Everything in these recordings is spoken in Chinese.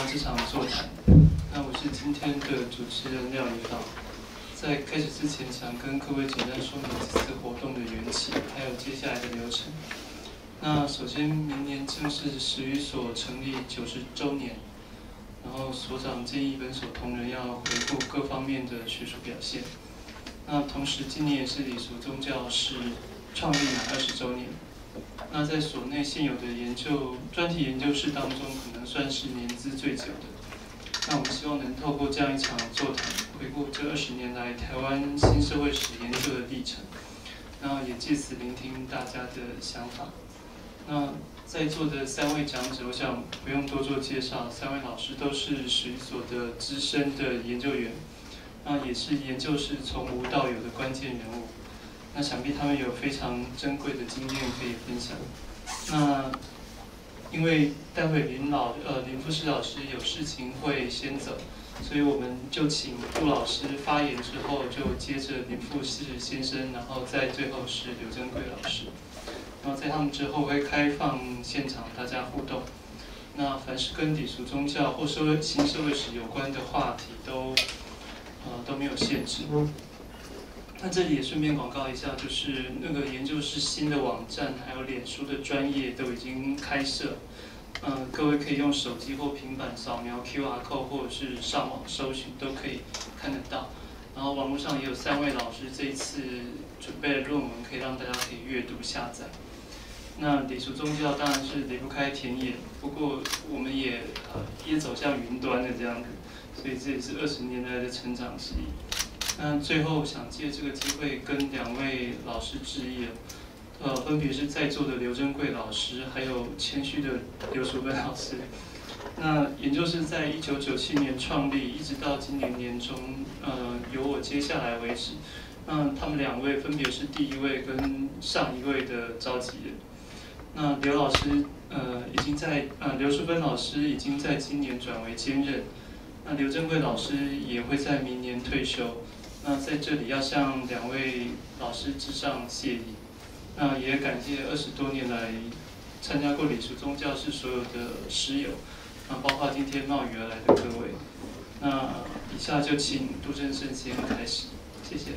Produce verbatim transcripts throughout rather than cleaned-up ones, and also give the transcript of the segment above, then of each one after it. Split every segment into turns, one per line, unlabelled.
这场座谈。那我是今天的主持人廖一芳。在开始之前，想跟各位简单说明这次活动的缘起，还有接下来的流程。那首先，明年正是史语所成立九十周年，然后所长建议本所同仁要回顾各方面的学术表现。那同时，今年也是礼俗宗教史创立满二十周年。那在所内现有的研究专题研究室当中，可能算是年资最久的。那我们希望能透过这样一场座谈，回顾这二十年来台湾新社会史研究的历程，然后也借此聆听大家的想法。那在座的三位讲者，我想不用多做介绍，三位老师都是史语所的资深的研究员，那也是研究室从无到有的关键人物。那想必他们有非常珍贵的经验可以分享。那因为待会林老呃林副士老师有事情会先走，所以我们就请杜老师发言之后，就接着林副士先生，然后在最后是刘珍贵老师。然后在他们之后会开放现场大家互动。那凡是跟礼俗宗教或社会新社会史有关的话题都呃都没有限制。那这里也顺便广告一下，就是那个研究室新的网站，还有脸书的专页都已经开设，呃，各位可以用手机或平板扫描 Q R code， 或者是上网搜寻都可以看得到。然后网络上也有三位老师这一次准备的论文，可以让大家可以阅读下载。那礼俗宗教当然是离不开田野，不过我们也呃也走向云端的这样子，所以这也是二十年来的成长之一。那最后想借这个机会跟两位老师致意，呃，分别是在座的刘珍贵老师，还有谦虚的刘淑芬老师。那研究室在一九九七年创立，一直到今年年中，呃，由我接下来为止。那他们两位分别是第一位跟上一位的召集人。那刘老师，呃，已经在呃刘淑芬老师已经在今年转为兼任。那刘珍贵老师也会在明年退休。那在这里要向两位老师致上谢意，那也感谢二十多年来参加过礼俗宗教室所有的师友，那包括今天冒雨而来的各位。那以下就请杜正胜先开始，谢谢。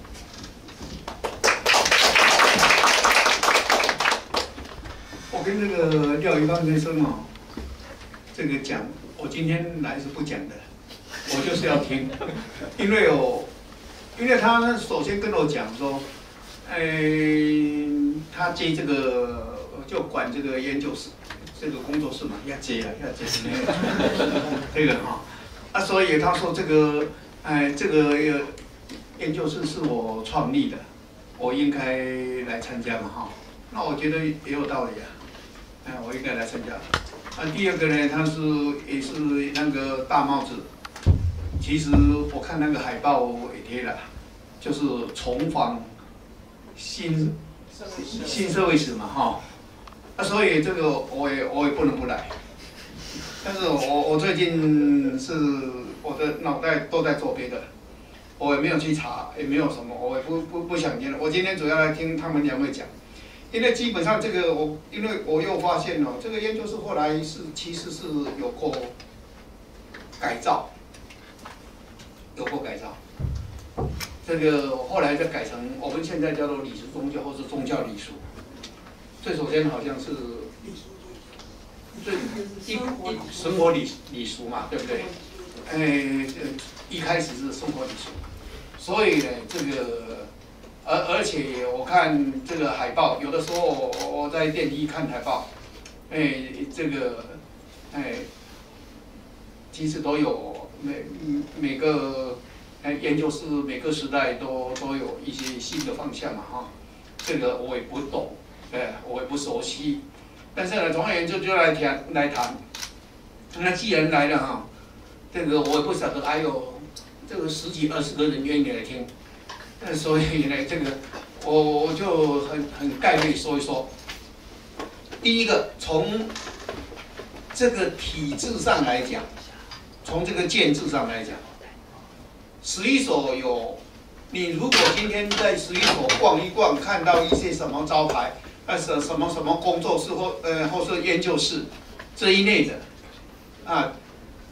我跟这个廖一芳先生哦，这个讲，我今天来是不讲的，我就是要听，因为我。因为他首先跟我讲说，呃，他接这个就管这个研究室这个工作室嘛，要接啊，要接这个哈，啊，所以他说这个，哎、呃，这个研究室是我创立的，我应该来参加嘛哈，那我觉得也有道理啊，哎、呃，我应该来参加。啊，第二个呢，他是也是那个大帽子。其实我看那个海报也贴了，就是重访新新社会史嘛哈，那、啊、所以这个我也我也不能不来。但是我我最近是我的脑袋都在做别的，我也没有去查，也没有什么，我也不不不想听了。我今天主要来听他们两位讲，因为基本上这个我因为我又发现哦，这个研究室后来是其实是有过改造。有过改造，这个后来再改成我们现在叫做礼俗宗教或是宗教礼俗。最首先好像是最一一生活礼礼俗嘛，对不对？哎，一开始是生活礼俗，所以呢，这个而而且我看这个海报，有的时候我在电梯看海报，哎，这个哎，其实都有。每每个研究室每个时代都都有一些新的方向嘛哈，这个我也不懂，哎，我也不熟悉，但是呢，总而言之就来谈来谈。那既然来了哈，这个我也不晓得还有这个十几二十个人愿意来听，那所以呢，这个我我就很很概略说一说。第一个，从这个体制上来讲。从这个建制上来讲，史语所有，你如果今天在史语所逛一逛，看到一些什么招牌，呃，什什么什么工作室或呃或是研究室这一类的，啊，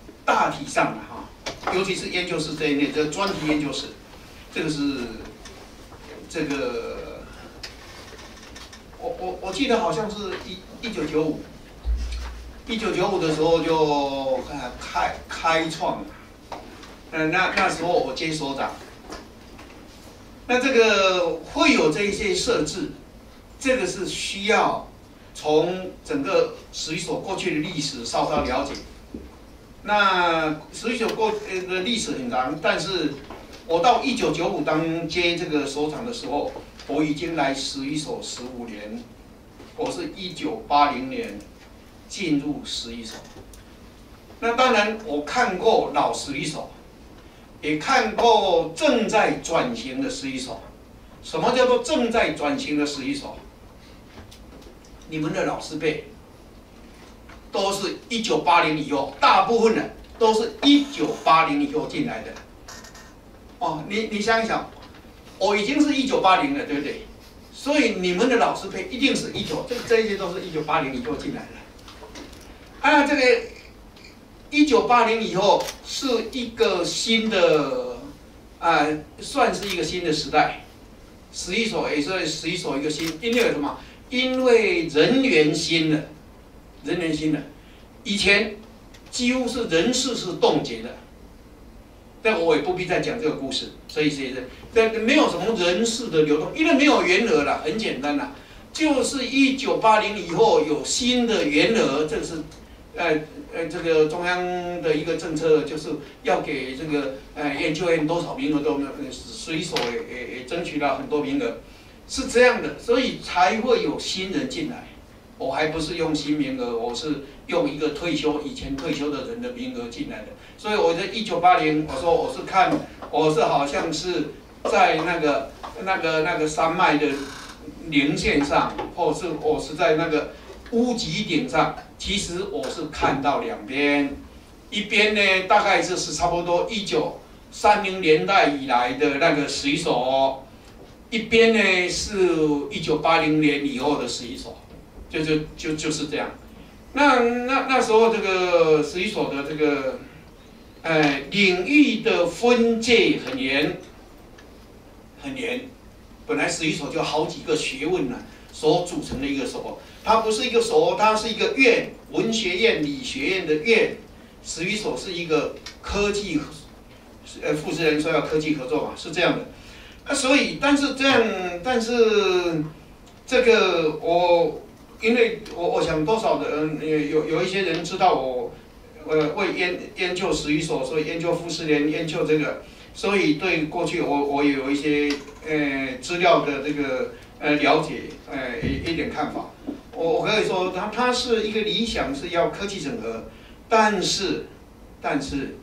大体上的哈，尤其是研究室这一类，这专题研究室，这个是这个，我我我记得好像是一一九九五，一九九五的时候就呃开开创，呃那那时候我接所长，那这个会有这一些设置，这个是需要从整个史语所过去的历史稍稍了解。那史语所过呃的历史很长，但是我到一九九五当接这个所长的时候，我已经来史语所十五年，我是一九八零年进入史语所。那当然我看过老史语所，也看过正在转型的史语所。什么叫做正在转型的史语所？你们的老师辈都是一九八零以后，大部分人都是一九八零以后进来的。哦，你你想一想，我已经是一九八零了，对不对？所以你们的老师辈一定是一九，这这一些都是一九八零以后进来的。啊，这个一九八零以后是一个新的，啊、呃，算是一个新的时代。史语所也是史语所一个新，因为什么？因为人员新了。人员新了，以前几乎是人事是冻结的，但我也不必再讲这个故事，所以谁的，但没有什么人事的流动，因为没有员额了，很简单啦，就是一九八零以后有新的员额，这是，呃呃这个中央的一个政策，就是要给这个呃研究院多少名额都没有，史语所也也也争取了很多名额，是这样的，所以才会有新人进来。我还不是用新名额，我是用一个退休以前退休的人的名额进来的。所以我在一九八零，我说我是看，我是好像是在那个那个那个山脉的零线上，或是我是在那个屋脊顶上。其实我是看到两边，一边呢大概就是差不多一九三零年代以来的那个史语所，一边呢是一九八零年以后的史语所。就就就就是这样，那那那时候这个史语所的这个，呃，领域的分界很严，很严。本来史语所就好几个学问呢、啊，所组成的一个所，它不是一个所，它是一个院，文学院、理学院的院。史语所是一个科技，呃，负责人说要科技合作嘛，是这样的。那所以，但是这样，但是这个我。因为我我想多少的人有有一些人知道我，呃，为研研究史语所，所以研究傅斯年，研究这个，所以对过去我我也有一些呃资料的这个呃了解，呃一一点看法。我我可以说，它它是一个理想是要科技整合，但是但是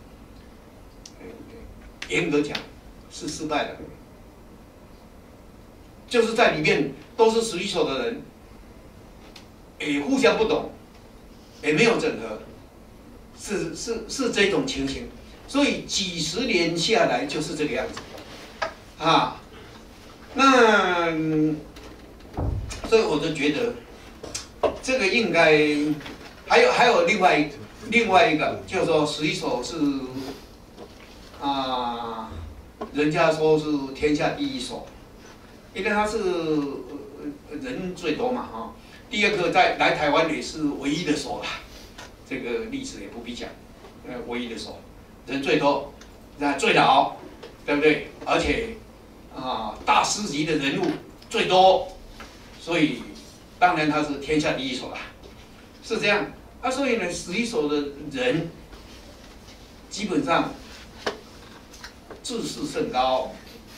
严格讲是失败的，就是在里面都是史语所的人。也互相不懂，也没有整合，是是是这种情形，所以几十年下来就是这个样子，啊，那所以我就觉得这个应该还有还有另外另外一个，就是说史语所是啊，人家说是天下第一所，因为它是人最多嘛，哈。第二个在来台湾也是唯一的所啦，这个历史也不必讲，呃，唯一的所，人最多，那最老，对不对？而且啊，大师级的人物最多，所以当然它是天下第一所啦，是这样。啊，所以呢，史语所的人基本上自视甚高，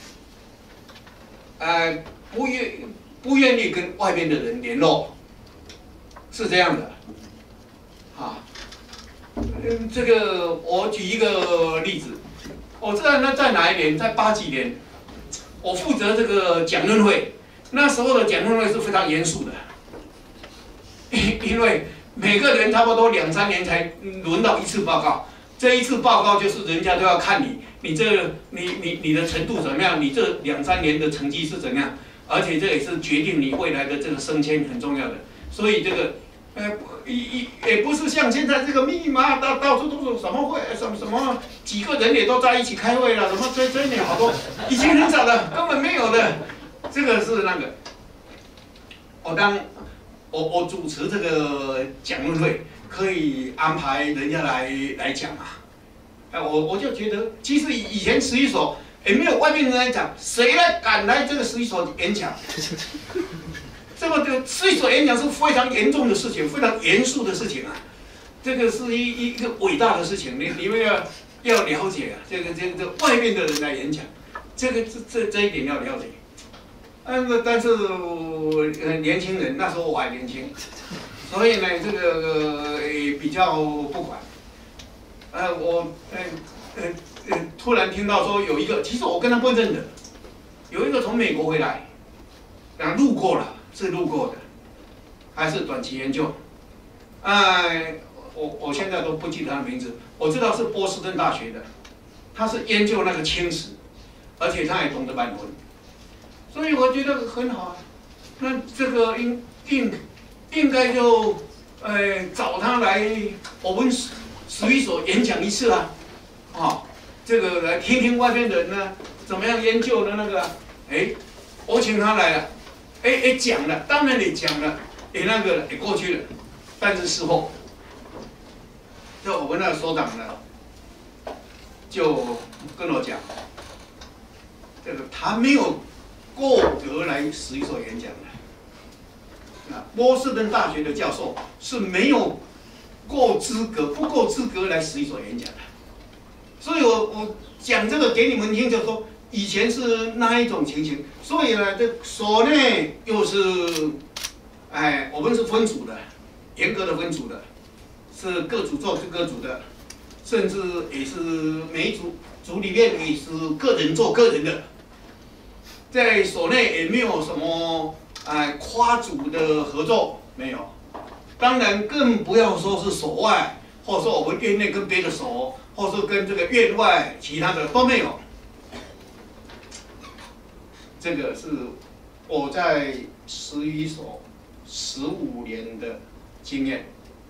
呃，不愿不愿意跟外边的人联络。是这样的，啊，嗯，这个我举一个例子，我知道那在哪一年，在八几年，我负责这个讲论会，那时候的讲论会是非常严肃的，因为每个人差不多两三年才轮到一次报告，这一次报告就是人家都要看你，你这个你你你的程度怎么样，你这两三年的成绩是怎么样，而且这也是决定你未来的这个升迁很重要的。所以这个，呃， 一一也不是像现在这个密码到到处都是什么会什么什么几个人也都在一起开会了，什么追追你好多，以前很少的，根本没有的。这个是那个，我当我我主持这个讲论会，可以安排人家来来讲啊。哎，我我就觉得，其实以前十一所也没有外面人来讲，谁来敢来这个十一所演讲？这个这个十一所演讲是非常严重的事情，非常严肃的事情啊。这个是一一个伟大的事情，你你们要要了解啊。这个这个这外面的人来演讲，这个这这这一点要了解。嗯，但是呃年轻人那时候我还年轻，所以呢这个呃比较不管。呃，我呃呃呃突然听到说有一个，其实我跟他不认得，有一个从美国回来，然后路过了。是路过的，还是短期研究？哎，我我现在都不记得他的名字，我知道是波士顿大学的，他是研究那个青史，而且他也懂得满文，所以我觉得很好啊。那这个应应应该就呃找他来我们十十一所演讲一次啊，啊、哦，这个来听听外面人呢怎么样研究的那个，哎，我请他来了。哎哎，讲了，当然也讲了，也那个也过去了，但是事后，就我们那个所长呢，就跟我讲，这个他没有够格来十一所演讲的。啊，波士顿大学的教授是没有够资格，不够资格来十一所演讲的。所以我我讲这个给你们听，就是说。以前是那一种情形，所以呢，这所内又是，哎，我们是分组的，严格的分组的，是各组做各组的，甚至也是每一组组里面也是个人做个人的，在所内也没有什么哎跨组的合作，没有，当然更不要说是所外，或者说我们院内跟别的所，或者说跟这个院外其他的都没有。这个是我在十一所十五年的经验，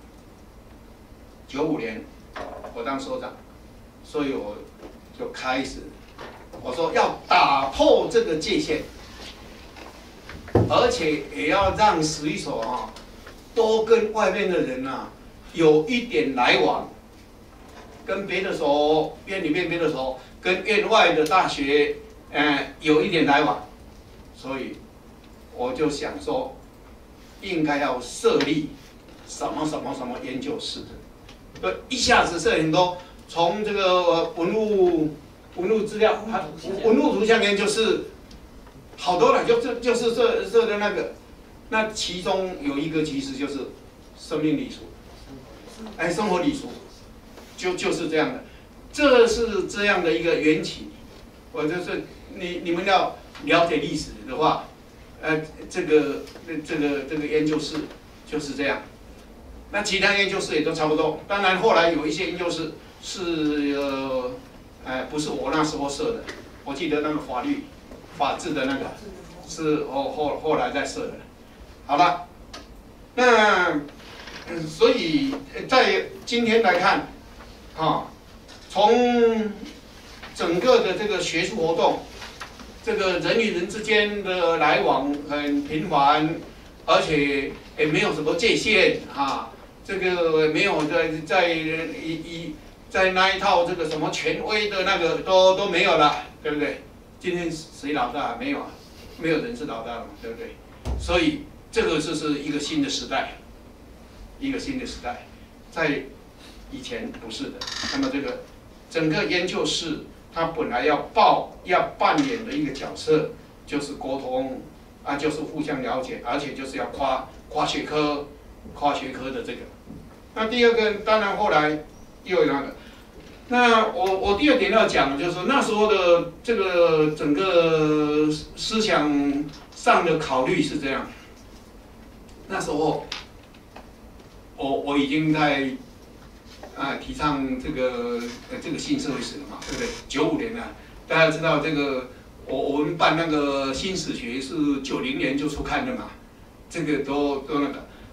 九五年我当所长，所以我就开始我说要打破这个界限，而且也要让十一所啊多跟外面的人啊有一点来往，跟别的所院里面别的所跟院外的大学。嗯，有一点来往，所以我就想说，应该要设立什么什么什么研究室，呃，一下子设很多，从这个文物文物资料，还文物图像研究室，好多了，就就就是设设的那个，那其中有一个其实就是生命礼俗，哎，生活礼俗，就就是这样的，这是这样的一个缘起，我就是你你们要了解历史的话，呃，这个这个这个研究室就是这样，那其他研究室也都差不多。当然后来有一些研究室是呃，哎，不是我那时候设的，我记得那个法律法治的那个是后后后来再设的。好了，那嗯，所以在今天来看，啊，从整个的这个学术活动。这个人与人之间的来往很频繁，而且也没有什么界限啊。这个没有在在一一在那一套这个什么权威的那个都都没有了，对不对？今天谁老大？没有啊，没有人是老大嘛，对不对？所以这个就是一个新的时代，一个新的时代，在以前不是的。那么这个整个研究室。他本来要报要扮演的一个角色，就是沟通啊，就是互相了解，而且就是要跨跨学科、跨学科的这个。那第二个，当然后来又有那个。那我我第二点要讲的就是那时候的这个整个思想上的考虑是这样。那时候，我我已经在。啊，提倡这个呃这个新社会史了嘛，对不对？九五年啊，大家知道这个，我我们办那个新史学是九零年就出刊的嘛，这个都都那个，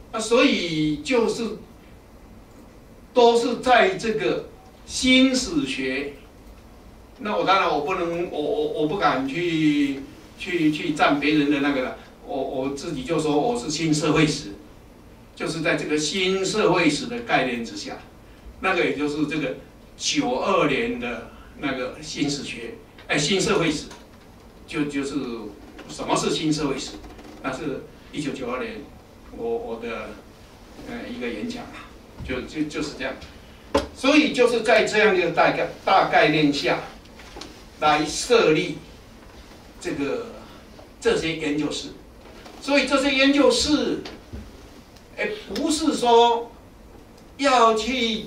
啊，所以就是都是在这个新史学。那我当然我不能，我我我不敢去去去占别人的那个了。我我自己就说我是新社会史，就是在这个新社会史的概念之下，那个也就是这个九二年的那个新史学，哎，新社会史，就就是什么是新社会史？那是一九九二年我我的呃一个演讲啊，就就就是这样。所以就是在这样一个大概大概念下，来设立这个这些研究室。所以这些研究室，哎，不是说要去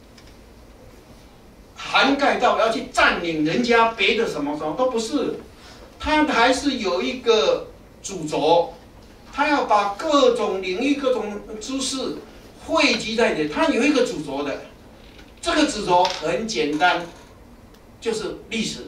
涵盖到要去占领人家别的什么什么，都不是。它还是有一个主轴，它要把各种领域、各种知识汇集在这，它有一个主轴的。这个主轴很简单，就是历史，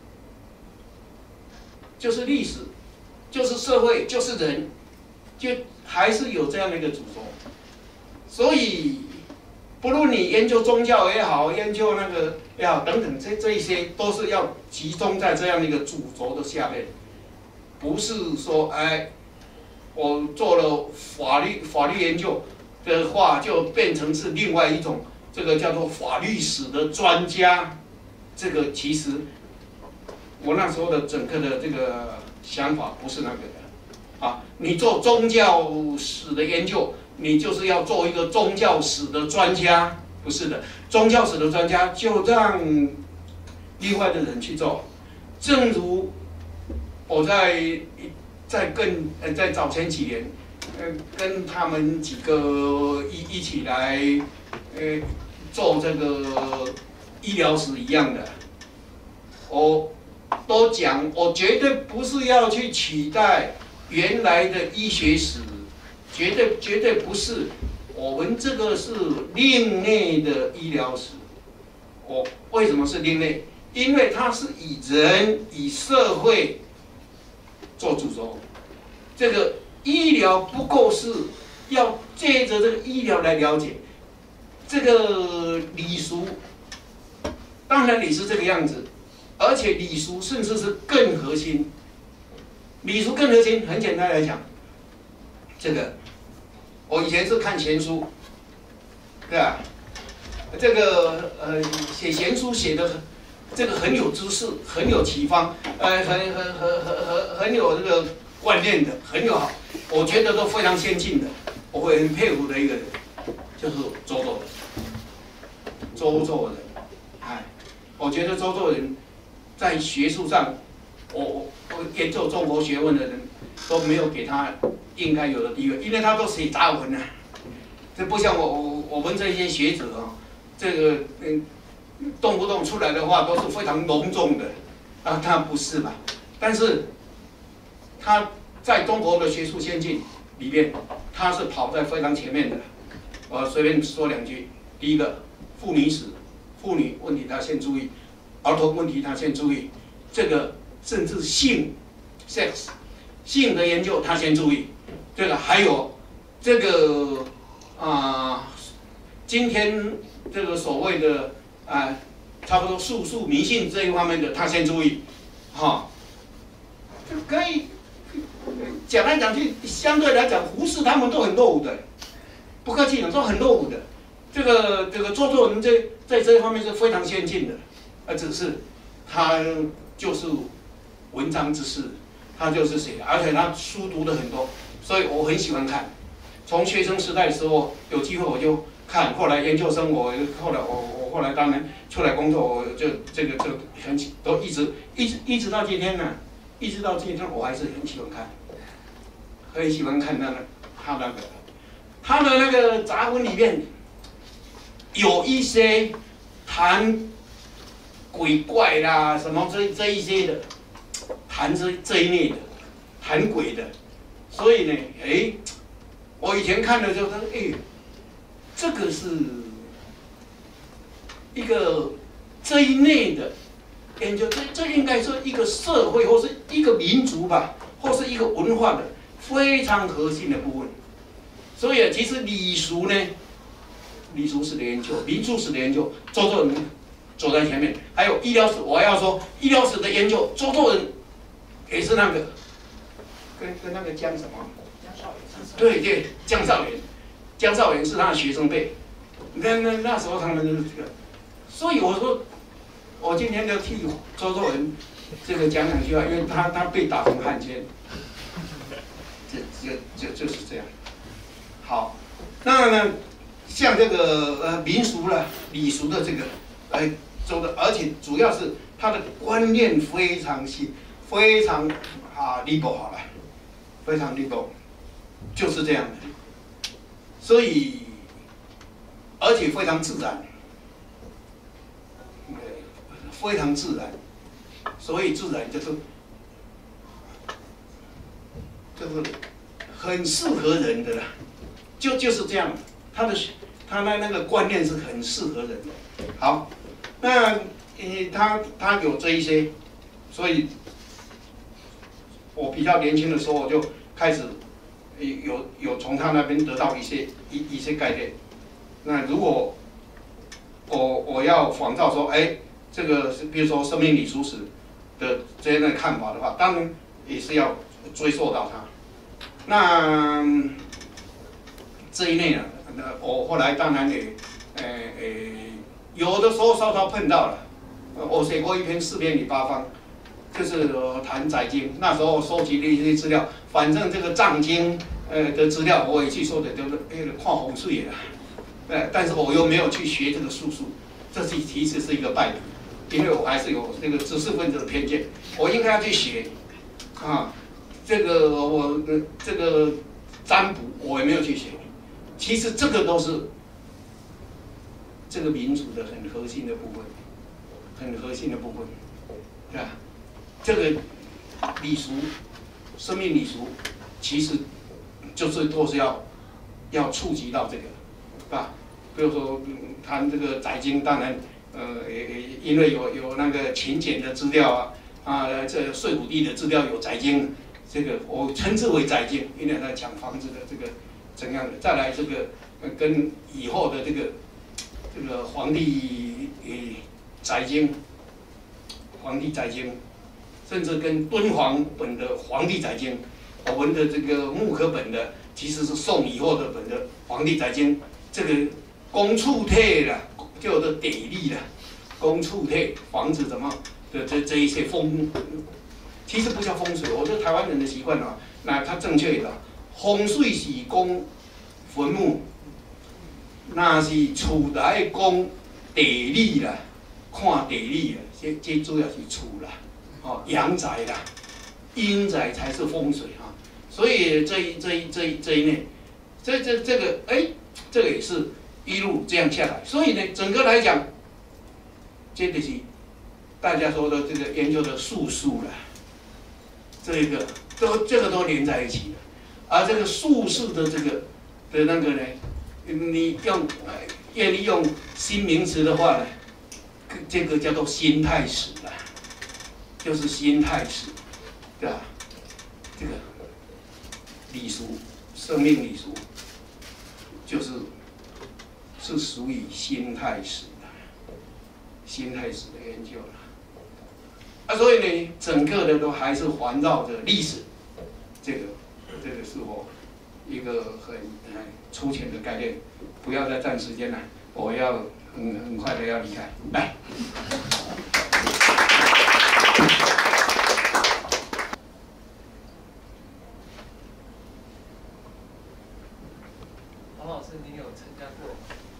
就是历史。就是社会，就是人，就还是有这样的一个主轴。所以，不论你研究宗教也好，研究那个也好，等等，这这一些都是要集中在这样的一个主轴的下面，不是说哎，我做了法律法律研究的话，就变成是另外一种这个叫做法律史的专家。这个其实我那时候的整个的这个想法不是那个的，啊，你做宗教史的研究，你就是要做一个宗教史的专家，不是的，宗教史的专家就让另外的人去做。正如我在在更呃在早前几年，呃跟他们几个一一起来呃做这个医疗史一样的，我。都讲，我绝对不是要去取代原来的医学史，绝对绝对不是。我们这个是另类的医疗史。我为什么是另类？因为它是以人、以社会做主轴。这个医疗不够是要借着这个医疗来了解这个礼俗。当然，礼是这个样子。而且礼俗甚至是更核心，礼俗更核心。很简单来讲，这个我以前是看闲书，对吧？这个呃写闲书写的这个很有知识，很有启发，呃很很很很很很有这个观念的，很有好，我觉得都非常先进的，我会很佩服的一个人，就是周作人。周作人，哎，我觉得周作人。在学术上，我我我研究中国学问的人都没有给他应该有的地位，因为他都写杂文啊，这不像我我我们这些学者啊，这个嗯动不动出来的话都是非常隆重的，啊，他不是吧？但是他在中国的学术先进里面，他是跑在非常前面的。我随便说两句，第一个妇女史，妇女问题他先注意。儿童问题他先注意，这个甚至性 ，sex， 性的研究他先注意，这个还有这个啊、呃，今天这个所谓的啊、呃，差不多素素迷信这一方面的他先注意，哈，就可以讲来讲去，相对来讲，胡适他们都很落伍的，不客气讲，都很落伍的。这个这个周作人在在这一方面是非常先进的。而只是他就是文章之士，他就是写的，而且他书读的很多，所以我很喜欢看。从学生时代的时候有机会我就看，后来研究生我后来我我后来当然出来工作，我就这个就很都一直一直一直到今天呢，一直到今天我还是很喜欢看，很喜欢看那个他那个他的那个杂文里面有一些谈。鬼怪啦，什么这这一些的，谈这这一类的，谈鬼的，所以呢，哎，我以前看的就是，哎，这个是一个这一类的研究，这这应该是一个社会或是一个民族吧，或是一个文化的非常核心的部分。
所以其实礼俗呢，礼俗史的研究、民俗史的研究，周作人走在前面。还有医疗史，我要说医疗史的研究，周作人也是那个跟跟那个江什么？江少元。对对，江少元，江少元是他的学生辈。那那那时候他们就是这个，所以我说，我今天就替周作人这个讲两句话，因为他他被打成汉奸，这这这就是这样。好，那呢，像这个呃民俗了、礼俗的这个，呃，周的，而且主要是他的观念非常细，非常啊 liberal 好了，非常 liberal， 就是这样的，所以。而且非常自然，非常自然，所以自然就是就是很适合人的啦，就就是这样，他的他那那个观念是很适合人的。好，那呃他他有这一些，所以我比较年轻的时候我就开始有有从他那边得到一些一一些概念。那如果我我要仿照说，哎，这个是比如说生命礼俗史的这样的看法的话，当然也是要追溯到他。那这一类呢，我后来当然也，呃呃，有的时候稍稍碰到了。我写过一篇四篇里八方，就是谈载经，那时候收集了一些资料，反正这个藏经呃的资料我也去说的，就是哎看风水了。呃，但是我又没有去学这个术数，这是其实是一个败笔，因为我还是有那个知识分子的偏见，我应该要去学，啊，这个我这个占卜我也没有去学，其实这个都是这个民族的很核心的部分，很核心的部分，对吧？这个礼俗，生命礼俗，其实就是都是要要触及到这个。啊，比如说谈这个载经，当然，呃，因为有有那个勤俭的资料啊，啊，这税土地的资料有载经，这个我称之为载经，因为在讲房子的这个怎样的。再来这个跟以后的这个这个皇帝呃载经，皇帝载经，甚至跟敦煌本的皇帝载经，我们的这个木刻本的其实是宋以后的本的皇帝载经。这个公厝体啦，叫做地理啦，公厝体房子怎么的这这一些风，其实不叫风水，我是台湾人的习惯啊。那它正确的，风水是讲坟墓，那是厝内讲地理啦，看地理啦，这这主要是厝啦，哦阳宅啦，阴宅才是风水哈。所以这一这一这一这一类，这这这个哎。这个也是一路这样下来，所以呢，整个来讲，这就是大家说的这个研究的术数了，这一个都这个都连在一起了，而这个术数的这个的那个呢，你用愿意用新名词的话呢，这个叫做心态史了，就是心态史，对吧？这个礼俗，生命礼俗。就是是属于心态史的，心态史的研究了，啊，所以呢，整个的都还是环绕着历史，这个这个是我一个很很粗浅的概念，不要再占时间了，我要很很快的要离开，来。
你有参加过？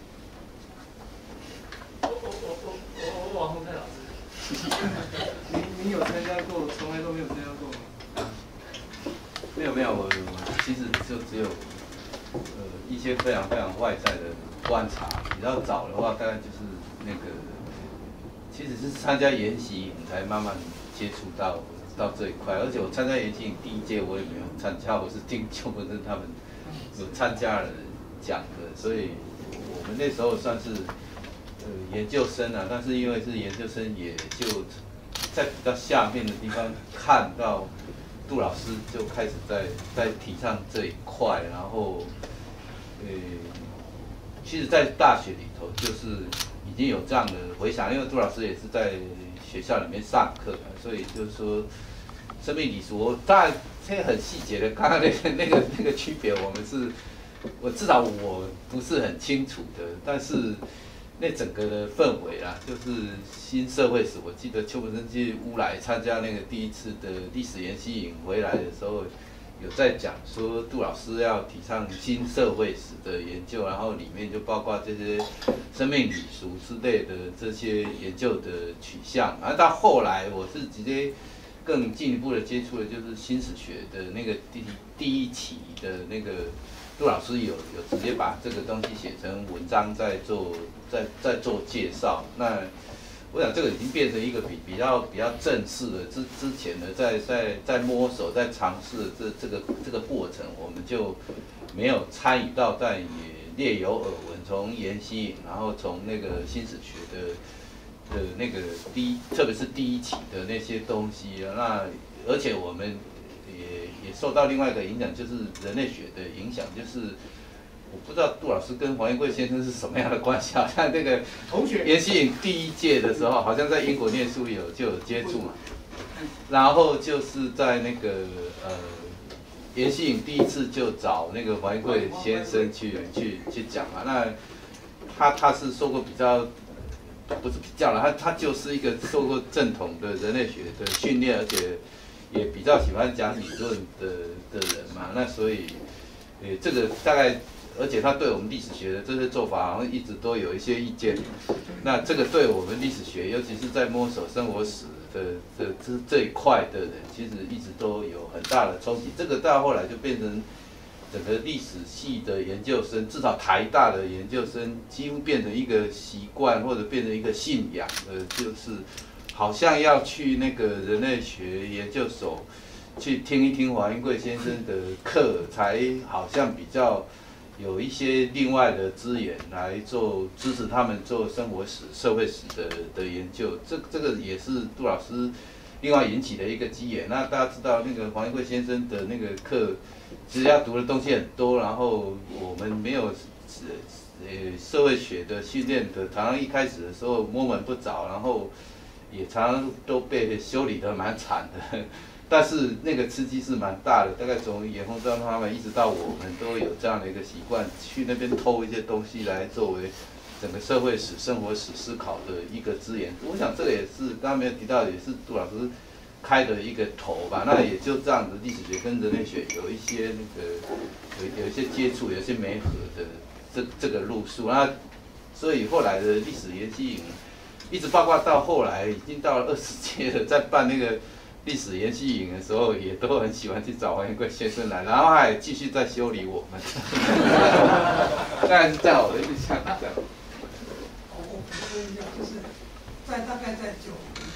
我我我我我我王宏泰老师，你你有参加过？从来都没有参加过吗？
没有没有，我我其实就只有呃一些非常非常外在的观察。比较早的话，大概就是那个，其实是参加研习营才慢慢接触到到这一块。而且我参加研习营第一届我也没有参加，我是听邱文正他们有参加了。讲的，所以我们那时候算是呃研究生啊，但是因为是研究生，也就在比较下面的地方看到杜老师就开始在在提倡这一块，然后呃，其实，在大学里头就是已经有这样的回想，因为杜老师也是在学校里面上课，所以就是说，生命礼俗，我当然这个很细节的，刚刚那个那个那个区别，我们是，我至少我不是很清楚的，但是。那整个的氛围啦，就是新社会史。我记得邱本生去乌来参加那个第一次的历史研习营回来的时候，有在讲说杜老师要提倡新社会史的研究，然后里面就包括这些生命礼俗之类的这些研究的取向。而到后来，我是直接更进一步的接触的就是新史学的那个第第一期的那个。杜老师有有直接把这个东西写成文章，在做在在做介绍。那我想这个已经变成一个比比较比较正式的之之前的在在在摸索在尝试这这个这个过程，我们就没有参与到，但也略有耳闻。从研习营，然后从那个新史学的的那个第一，特别是第一期的那些东西啊，那而且我们。也也受到另外一个影响，就是人类学的影响，就是我不知道杜老师跟黄彦贵先生是什么样的关系，好像那个
同学
研习营第一届的时候，好像在英国念书有就有接触嘛，然后就是在那个呃研习营第一次就找那个黄彦贵先生去去去讲嘛，那他他是受过比较不是比较了，他他就是一个受过正统的人类学的训练，而且。也比较喜欢讲理论的的人嘛，那所以，呃，这个大概，而且他对我们历史学的这些做法，好像一直都有一些意见。那这个对我们历史学，尤其是在摸索生活史的的这这一块的人，其实一直都有很大的冲击。这个到后来就变成整个历史系的研究生，至少台大的研究生，几乎变成一个习惯，或者变成一个信仰的，就是。好像要去那个人类学研究所去听一听黄英贵先生的课，才好像比较有一些另外的资源来做支持他们做生活史、社会史的的研究。这这个也是杜老师另外引起的一个机缘。那大家知道那个黄英贵先生的那个课，其实要读的东西很多，然后我们没有呃社会学的训练的，常常一开始的时候摸门不着，然后。也常常都被修理得蛮惨的，但是那个刺激是蛮大的。大概从严宏章他们一直到我们都有这样的一个习惯，去那边偷一些东西来作为整个社会史、生活史思考的一个资源。我想这个也是刚刚没有提到，也是杜老师开的一个头吧。那也就这样子，历史学跟人类学有一些那个有有一些接触，有一些媒合的这这个路数。那所以后来的历史研习营。一直包括到后来，已经到了二十届了，在办那个历史研习营的时候，也都很喜欢去找黄彦贵先生来，然后还继续在修理我们。大概是在我的印象这样。
我我补充一下，就是在大概在九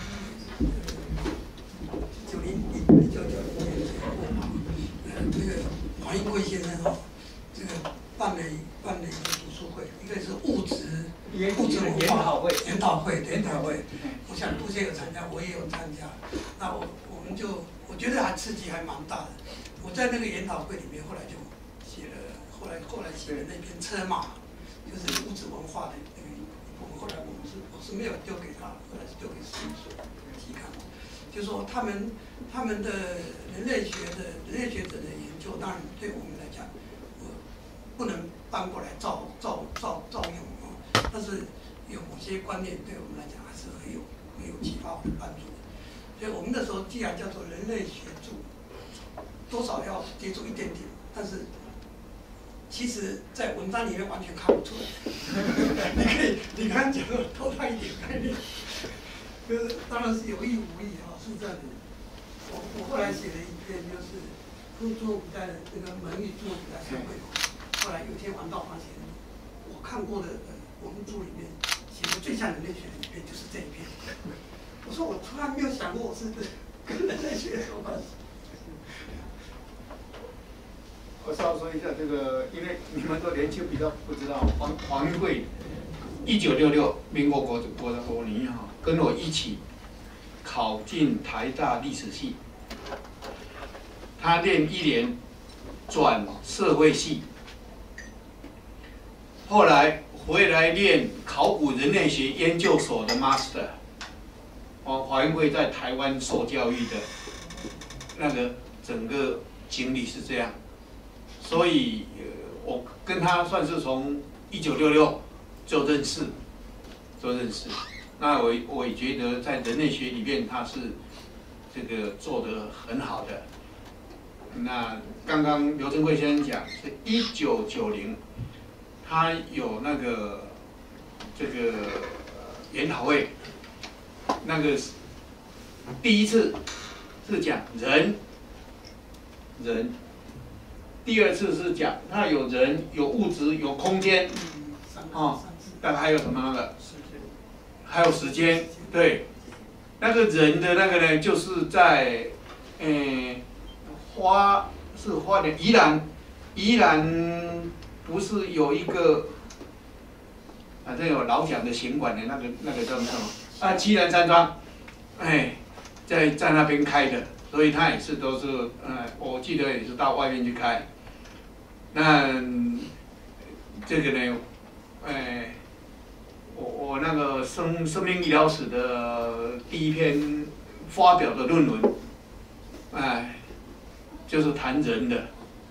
九零一九九零年前后嘛，呃，这个黄彦贵先生哦，这个办了办了一个读书会，一个是物质。物质文化研讨会，研讨会，我想杜先有参加，我也有参加。那我我们就我觉得还刺激还蛮大的。我在那个研讨会里面，后来就写了，后来后来写了那篇车马，就是物质文化的那个部分。后来我们是我是没有丢给他，后来是丢给事务所期刊。就说他们他们的人类学的人类学者的研究，当然对我们来讲，我不能搬过来照照照照用。但是有某些观念对我们来讲还是很有很有启发和帮助的。所以我们那时候既然叫做人类学著，多少要接触一点点，但是其实在文章里面完全看不出来。你可以你刚刚讲的偷他一点概念，就是当然是有意无意啊，是这样的。我我后来写了一篇就是中国古代的这个门与中国古代社会，后来有一天玩到发现，我看过的。我们组里面写的最像人类学的一篇就是这一篇。我说我从来没有想过我是跟人类学有关系。
我稍微说一下这个，因为你们都年轻，比较不知道黄黄英贵，一九六六民国国国的国年哈，跟我一起考进台大历史系，他念一年，转社会系。 后来回来念考古人类学研究所的 master。哦，华英会在台湾受教育的那个整个经历是这样，所以呃，我跟他算是从一九六六就认识，就认识。那我我也觉得在人类学里面他是这个做得很好的。那刚刚刘珍贵先生讲是一九九零，他有那个这个研讨会。那个第一次是讲人，人；第二次是讲它有人、有物质、有空间，哦，但还有什么那个？还有时间，对。那个人的那个呢，就是在，嗯，花是花莲宜兰，宜兰不是有一个，反正有老蒋的行馆的那个那个叫什么？啊，七人山庄，哎，在在那边开的，所以他也是都是，呃，我记得也是到外面去开。那这个呢，哎，我我那个生生命医疗史的第一篇发表的论文，哎，就是谈人的。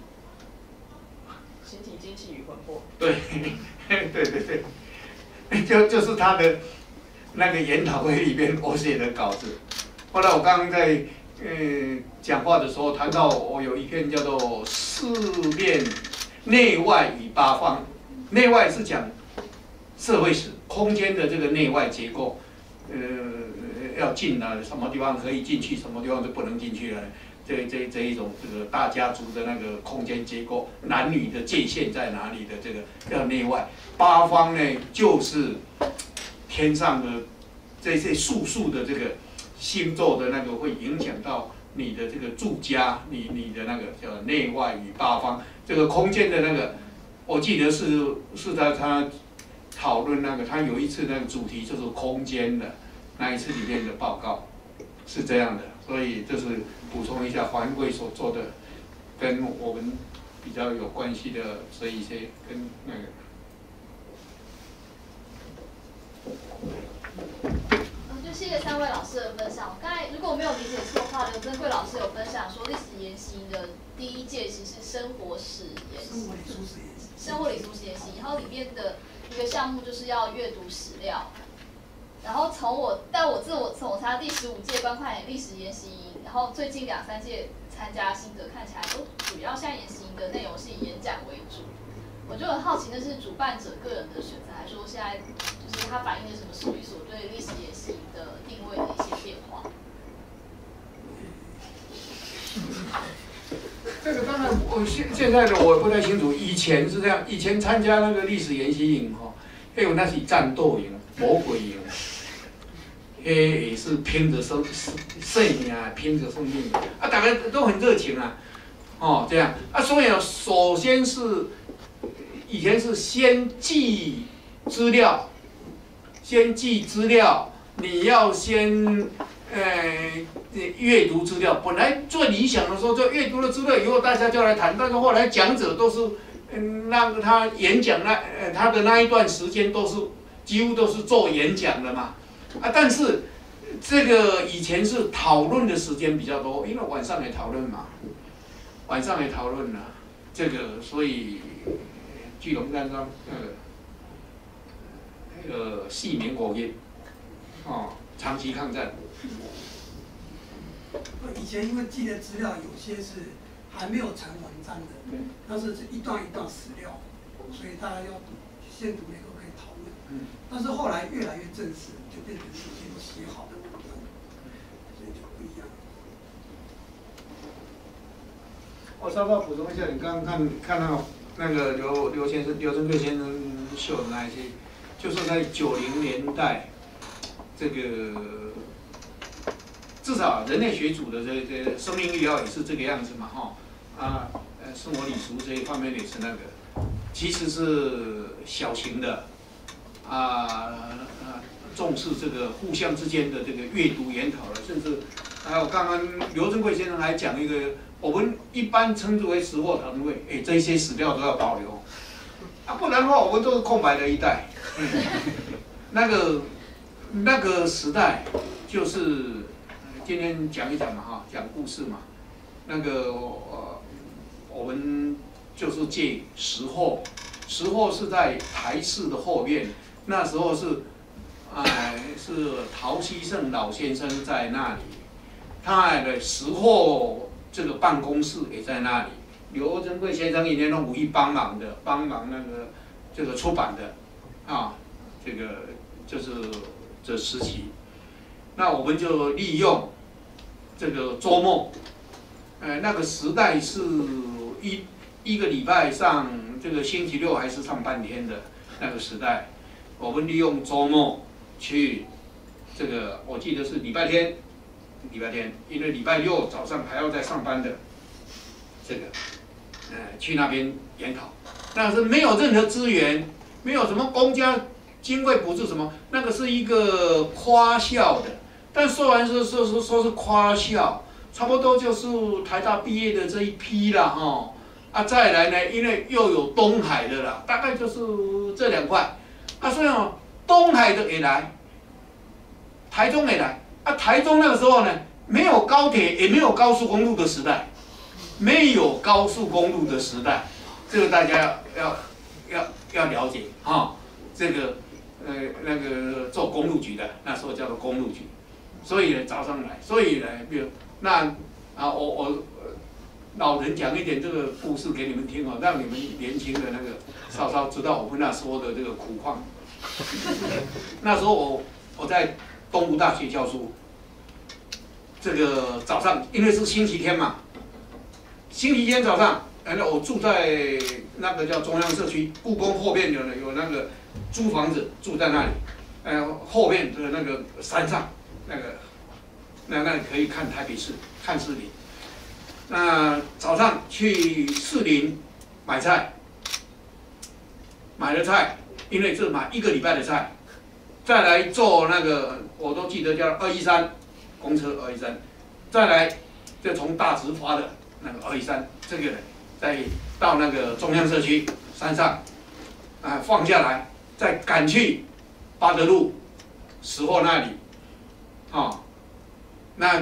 形体精气与魂魄。对，
对对对，就就是他的。那个研讨会里边我写的稿子，后来我刚刚在呃讲话的时候谈到，我有一篇叫做《四面内外与八方》，内外是讲社会史、空间的这个内外结构，呃，要进了什么地方可以进去，什么地方是不能进去的，这这这一种这个大家族的那个空间结构，男女的界限在哪里的这个叫内外。八方呢，就是天上的这些术数的这个星座的那个会影响到你的这个住家，你你的那个叫内外与八方，这个空间的那个，我记得是是在他讨论那个，他有一次那个主题就是空间的那一次里面的报告是这样的，所以这是补充一下华英会所做的跟我们比较有关系的这一些跟那个。
嗯，就谢谢三位老师的分享。我刚才如果我没有理解错的话，刘珍贵老师有分享说，历史研习的第一届其实是生活史研习，生活礼俗史研习，然后里面的一个项目就是要阅读史料。然后从我，但我自我从我参加第十五届关快历史研习营，然后最近两三届参加心得看起来都主要现在研习营的内容是以演讲为主。我就很好奇，那是主办者个人的选择，还是说现在就是它反映了什么史语所对历史研习的定位的一些变化？
这个当然，我现现在的我不太清楚。以前是这样，以前参加那个历史研习营哈，还有那是战斗营、魔鬼营，诶也是拼着生生命啊，拼着生命啊，大家都很热情啊，哦这样啊，所以首先是。以前是先记资料，先记资料，你要先呃阅读资料。本来最理想的时候，就阅读了资料以后，大家就来谈。但是后来讲者都是，嗯，让他演讲那呃他的那一段时间都是几乎都是做演讲的嘛，啊，但是这个以前是讨论的时间比较多，因为晚上也讨论嘛，晚上也讨论了这个，所以。巨龙山庄那个那个细民国音，哦，长期抗战。
以前因为记的资料有些是还没有成文章的，那是一段一段史料，所以大家要读，先读那个可以讨论。但是后来越来越正式，就变成有些都写好的文章，所以就不一样。
我稍稍补充一下，你刚刚看看到。那个刘刘先生、刘珍贵先生秀的那一些，就是在九零年代，这个至少人类学组的这这生命医疗也是这个样子嘛，哈啊呃生活礼俗这一方面也是那个，其实是小型的啊啊重视这个互相之间的这个阅读研讨了，甚至还有刚刚刘珍贵先生还讲一个。我们一般称之为史货讨论会，哎，这些史料都要保留， 啊，不然的话我们都是空白的一代。嗯、那个那个时代就是今天讲一讲嘛哈，讲故事嘛。那个呃，我们就是借石货，石货是在台视的后面，那时候是。哎，是陶希圣老先生在那里，他的石货这个办公室也在那里。刘珍贵先生一年都无意帮忙的，帮忙那个这个出版的，啊，这个就是这时期。那我们就利用这个周末，呃，那个时代是一一个礼拜上这个星期六还是上半天的那个时代，我们利用周末。去这个，我记得是礼拜天，礼拜天，因为礼拜六早上还要再上班的，这个，呃，去那边研讨，那是没有任何资源，没有什么公家经费补助什么，那个是一个夸校的，但说完是说说说是夸校，差不多就是台大毕业的这一批啦，哈，啊，再来呢，因为又有东海的啦，大概就是这两块，啊，所以哦。东海的也来，台中也来啊！台中那个时候呢，没有高铁，也没有高速公路的时代，没有高速公路的时代，这个大家要要要要了解哈、哦。这个呃那个做公路局的，那时候叫做公路局，所以呢早上来，所以呢，比如那啊我我老人讲一点这个故事给你们听哦，让你们年轻的那个稍稍知道我们那时候的这个苦况。那时候我我在东吴大学教书，这个早上因为是星期天嘛，星期天早上，哎，我住在那个叫中央社区，故宫后面有有那个租房子，住在那里，呃，后面的那个山上，那个那那里可以看台北市，看士林。那早上去士林买菜，买了菜。因为这买一个礼拜的菜，再来坐那个我都记得叫二一三公车二一三，再来就从大直发的那个二一三这个，再到那个中央社区山上，啊放下来，再赶去八德路石货那里，啊、哦，那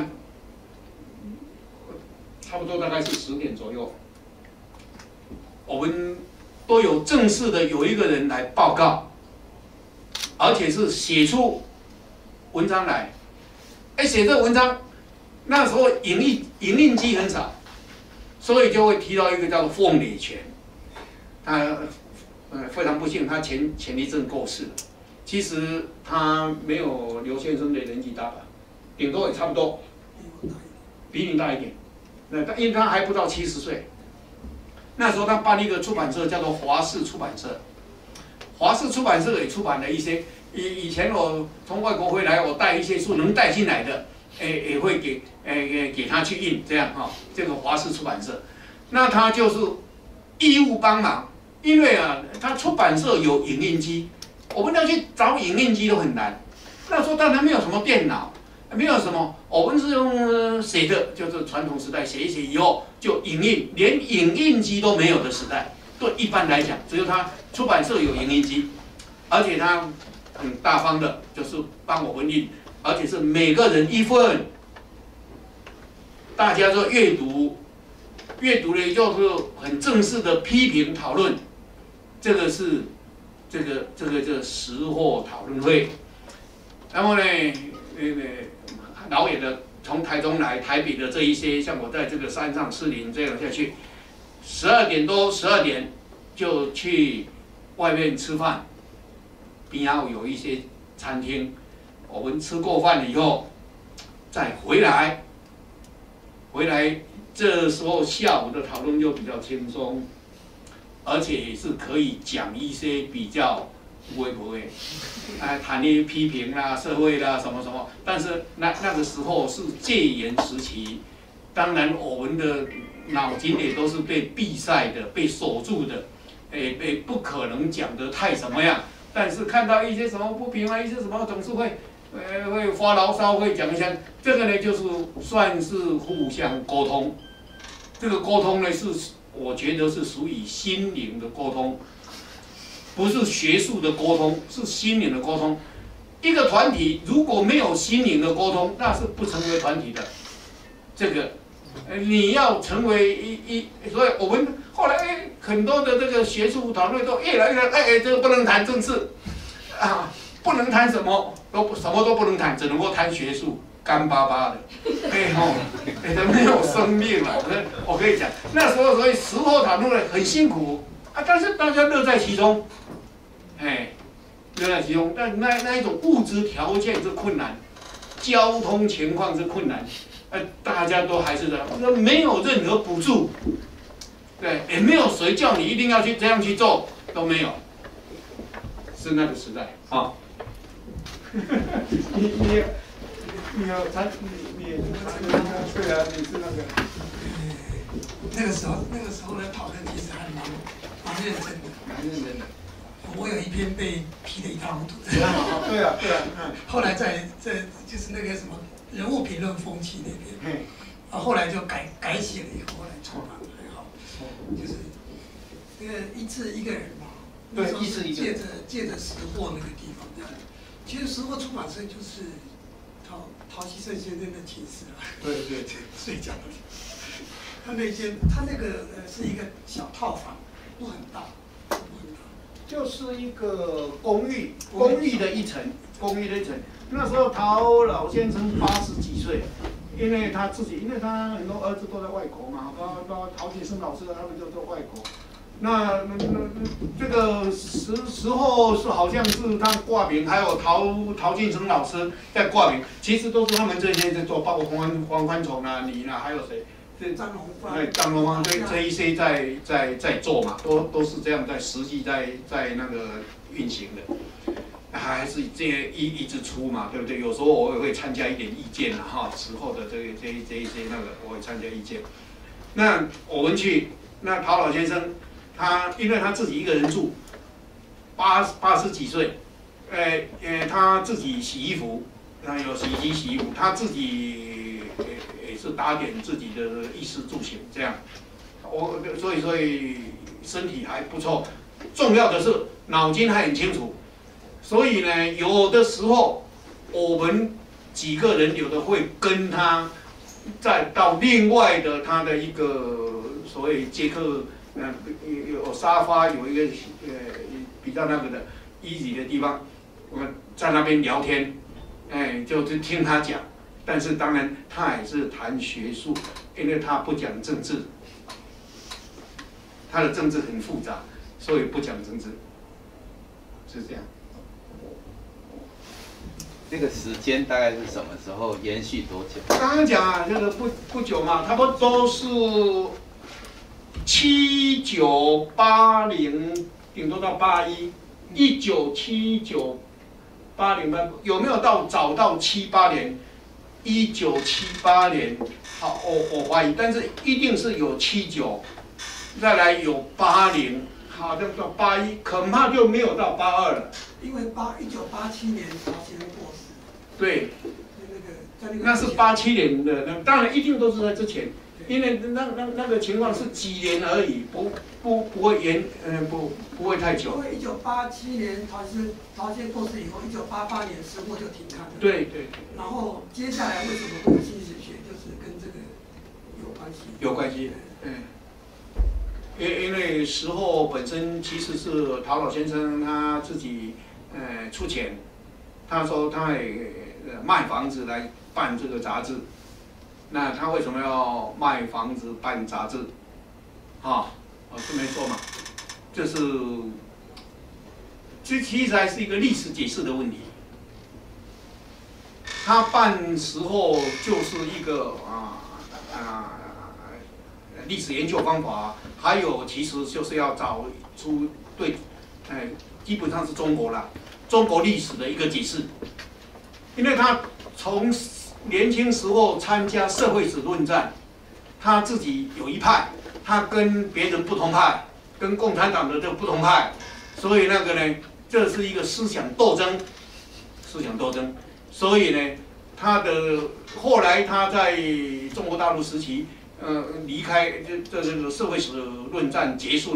差不多大概是十点左右，我们。都有正式的有一个人来报告，而且是写出文章来。哎，写这文章，那时候影印影印机很少，所以就会提到一个叫做凤礼泉，他呃非常不幸，他前前一阵过世了。其实他没有刘先生的年纪大吧，顶多也差不多，比你大一点。那因为他还不到七十岁。那时候他办一个出版社，叫做华视出版社。华视出版社也出版了一些，以以前我从外国回来，我带一些书能带进来的，诶也会给诶给他去印，这样哈、哦。这个华视出版社，那他就是义务帮忙，因为啊，他出版社有影印机，我们要去找影印机都很难。那时候当然没有什么电脑。没有什么，我们是用写的，就是传统时代写一写以后就影印，连影印机都没有的时代。对一般来讲，只有他出版社有影印机，而且他很大方的，就是帮我们印，而且是每个人一份，大家就阅读，阅读呢就是很正式的批评讨论，这个是这个这个这个识货讨论会，然后呢，那个。老远的从台中来台北的这一些，像我在这个山上士林这样下去，十二点多十二点就去外面吃饭，边上有一些餐厅，我们吃过饭以后再回来，回来这时候下午的讨论就比较轻松，而且也是可以讲一些比较。不会不会，啊，谈一些批评啦、社会啦什么什么，但是那那个时候是戒严时期，当然我们的脑筋也都是被闭塞的、被锁住的，诶，被不可能讲得太怎么样。但是看到一些什么不平啊，一些什么总是会，呃，会发牢骚，会讲一下，这个呢就是算是互相沟通。这个沟通呢是我觉得是属于心灵的沟通。
不是学术的沟通，是心灵的沟通。一个团体如果没有心灵的沟通，那是不成为团体的。这个，呃，你要成为一一，所以我们后来哎，很多的这个学术讨论都越来越哎哎，这个不能谈政治，啊，不能谈什么，都什么都不能谈，只能够谈学术。干巴巴的，哎吼，哎都没有生命了。我可以讲，那时候所以时候讨论很辛苦啊，但是大家乐在其中，哎，乐在其中。但那那一种物质条件是困难，交通情况是困难，呃，大家都还是这样，没有任何补助，对，也没有谁叫你一定要去这样去做，都没有，是那个时代啊。你你。你有参你你也是对啊，你是那个。
那个时候那个时候的讨论其实还蛮蛮认真的。
蛮认真的。
我有一篇被批得一塌糊涂。
对啊对啊对啊。
后来在在就是那个什么人物评论风气那边，啊后来就改改写了以后，后来出版了很好，就是那个一次一个人嘛。
对，一次一个人。
借着借着识货那个地方，其实识货出版社就是。陶陶希圣先生的寝室啊，
对对对，
睡觉的。他那间，他那个呃是一个小套房，不很大，不很大，
就是一个公寓，公寓的一层，公寓的一层。那时候陶老先生八十几岁，因为他自己，因为他很多儿子都在外国嘛，包包陶杰生老师他们就在外国。那那那这个时时候是好像是他挂名，还有陶陶进生老师在挂名，其实都是他们这些在做，包括黄黄宽崇啊、你啊，还有谁？这
张荣芳，
哎，张荣芳这这一些在在在做嘛，都都是这样在实际在在那个运行的，还是这些一一直出嘛，对不对？有时候我也会参加一点意见啊，哈，时候的这个这这一些那个我会参加意见。那我们去，那陶老先生。他因为他自己一个人住，八八十几岁，呃呃，他自己洗衣服，他有洗衣机洗衣服，他自己也也是打点自己的衣食住行这样，我所以所以身体还不错，重要的是脑筋还很清楚，所以呢，有的时候我们几个人有的会跟他，再到另外的他的一个所谓接客。嗯，有有沙发，有一个呃比较那个的 easy 的地方，我们在那边聊天，哎，就是听他讲，但是当然他也是谈学术，因为他不讲政治，他的政治很复杂，所以不讲政治，是这样。
这个时间大概是什么时候？延续多久？
刚刚讲啊，这个不不久嘛，差不多都是。七九八零，顶多到八一，一九七九八零八，有没有到早到七八年？一九七八年，好，我我怀疑，但是一定是有七九，再来有八零，好，再到八一，恐怕就没有到八二了。
因为八一九八七年陶先生过世。
对。
那个在那个。
那是八七年的，那当然一定都是在之前。因为那那那个情况是几年而已，不不不会延，嗯、呃、不不会太久。
因为一九八七年陶先陶先过世以后，一九八八年识货就停刊了。
对对。然
后接下来为什么会有新史学，就是跟这个有关系。
有关系，嗯。因因为识货本身其实是陶老先生他自己呃出钱，他说他也卖房子来办这个杂志。那他为什么要卖房子办杂志？啊，哦是没错嘛，这是，这其实还是一个历史解释的问题。他办时候就是一个啊啊历史研究方法，还有其实就是要找出对，哎，基本上是中国啦，中国历史的一个解释，因为他从。年轻时候参加社会史论战，他自己有一派，他跟别人不同派，跟共产党的这个不同派，所以那个呢，这是一个思想斗争，思想斗争。所以呢，他的后来他在中国大陆时期，呃，离开这这这个社会史论战结束了，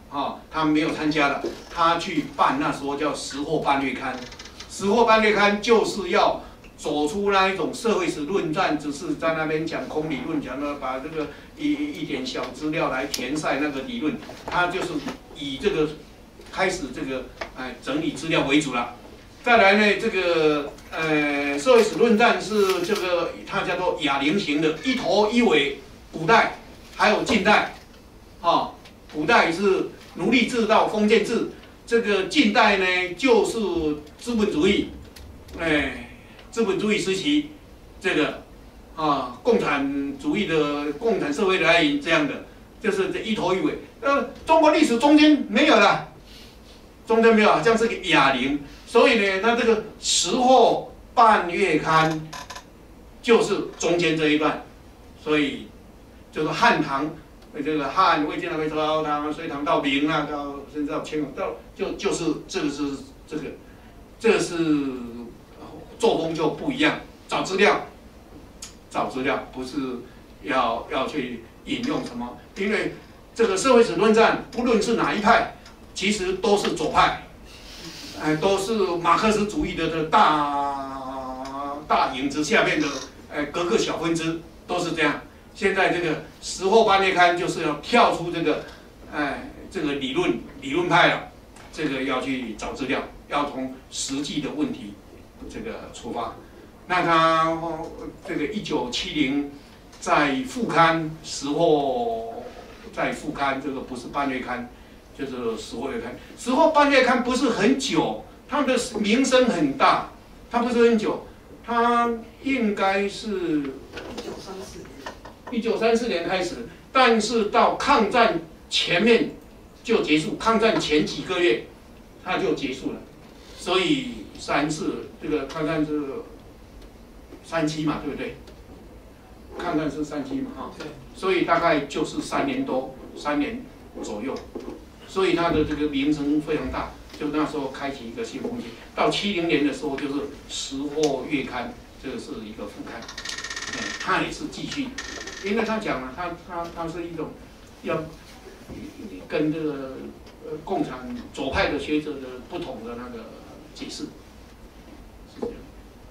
啊，他没有参加了，他去办那时候叫《时货半月刊》，《时货半月刊》就是要走出那一种社会史论战，只是在那边讲空理论，讲了把这个一一点小资料来填塞那个理论，他就是以这个开始这个哎整理资料为主了。再来呢，这个呃社会史论战是这个它叫做哑铃型的，一头一尾，古代还有近代，啊，古代是奴隶制到封建制，这个近代呢就是资本主义，哎，资本主义时期，这个啊共产主义的共产社会的来临这样的，就是这一头一尾。呃，中国历史中间没有了，中间没有，好像是个哑铃。所以呢，它这个《时货半月刊》就是中间这一段，所以就是汉唐，这个汉、魏晋南北朝、唐、隋唐到明啊，到甚至到乾隆，到就就是这个是这个，这个是作风就不一样。找资料，找资料不是要要去引用什么，因为这个社会史论战，不论是哪一派，其实都是左派。哎，都是马克思主义的的大大影子下面的，哎，各个小分支都是这样。现在这个《时货半月刊》就是要跳出这个，哎，这个理论理论派了，这个要去找资料，要从实际的问题这个出发。那他这个一九七零在副刊《时货》在副刊，这个不是半月刊。就是《时货月刊》，《时货半月刊》不是很久，它的名声很大，它不是很久，它应该是
一九三四年，
一九三四年开始，但是到抗战前面就结束，抗战前几个月它就结束了，所以三四这个抗战是三七嘛，对不对？抗战是三七嘛，哈，所以大概就是三年多，三年左右。所以它的这个名声非常大，就那时候开启一个新风气。到七零年的时候，就是《时货月刊》，这个是一个副刊，哎，它也是继续，因为他讲了，他他他是一种要跟这个呃共产左派的学者的不同的那个解释，是这样。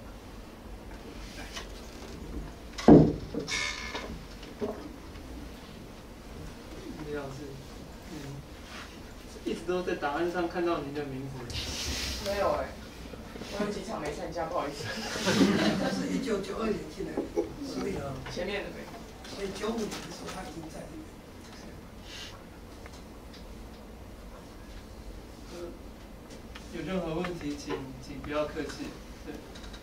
李老师。一直都在档案上看到您的名字。
没有哎、欸，我有几场没参加，不好意思。
他是一九九二年进来，所以啊，
前面的没。
所以九五年的时候他已经在那边。
呃，有任何问题请请不要客气。对。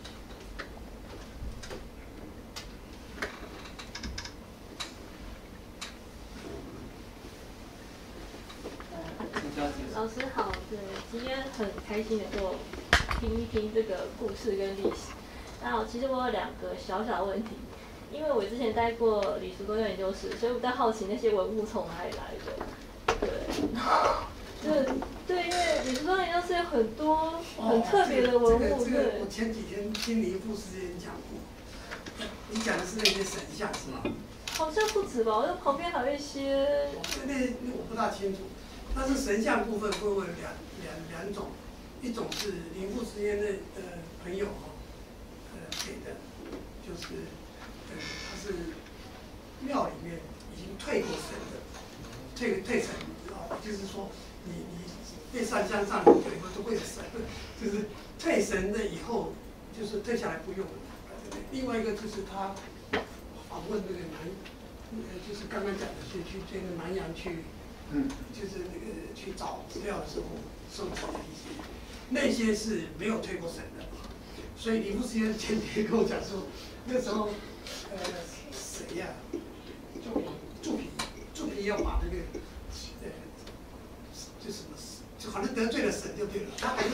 老师好，对，今天很开心的就听一听这个故事跟历史。那我其实我有两个小小问题，因为我之前待过李叔公研究室，所以我在好奇那些文物从哪里来的。对，对对，因为李叔公研究室有很多很特别的文物。
哦、这个、这个、我前几天听林副师演讲过，你讲的是那些神像是吗？
好像不止吧，我旁边还有一些。
那那我不大清楚。但是神像部分会有两两两种，一种是林副师爷的呃朋友哈，呃给的，就是呃他是庙里面已经退过神的，退退神啊，就是说你你被上香上有以后都会有神，就是退神了以后就是退下来不用了。另外一个就是他访问那个南，呃就是刚刚讲的去去这个南洋去。嗯，就是那个去找资料的时候收集的一些，那些是没有退过审的，所以李副师爷前几天跟我讲说，那时候呃谁呀、啊，就祝平，祝平要把那个呃就什么，就好像得罪了神就对了，他还是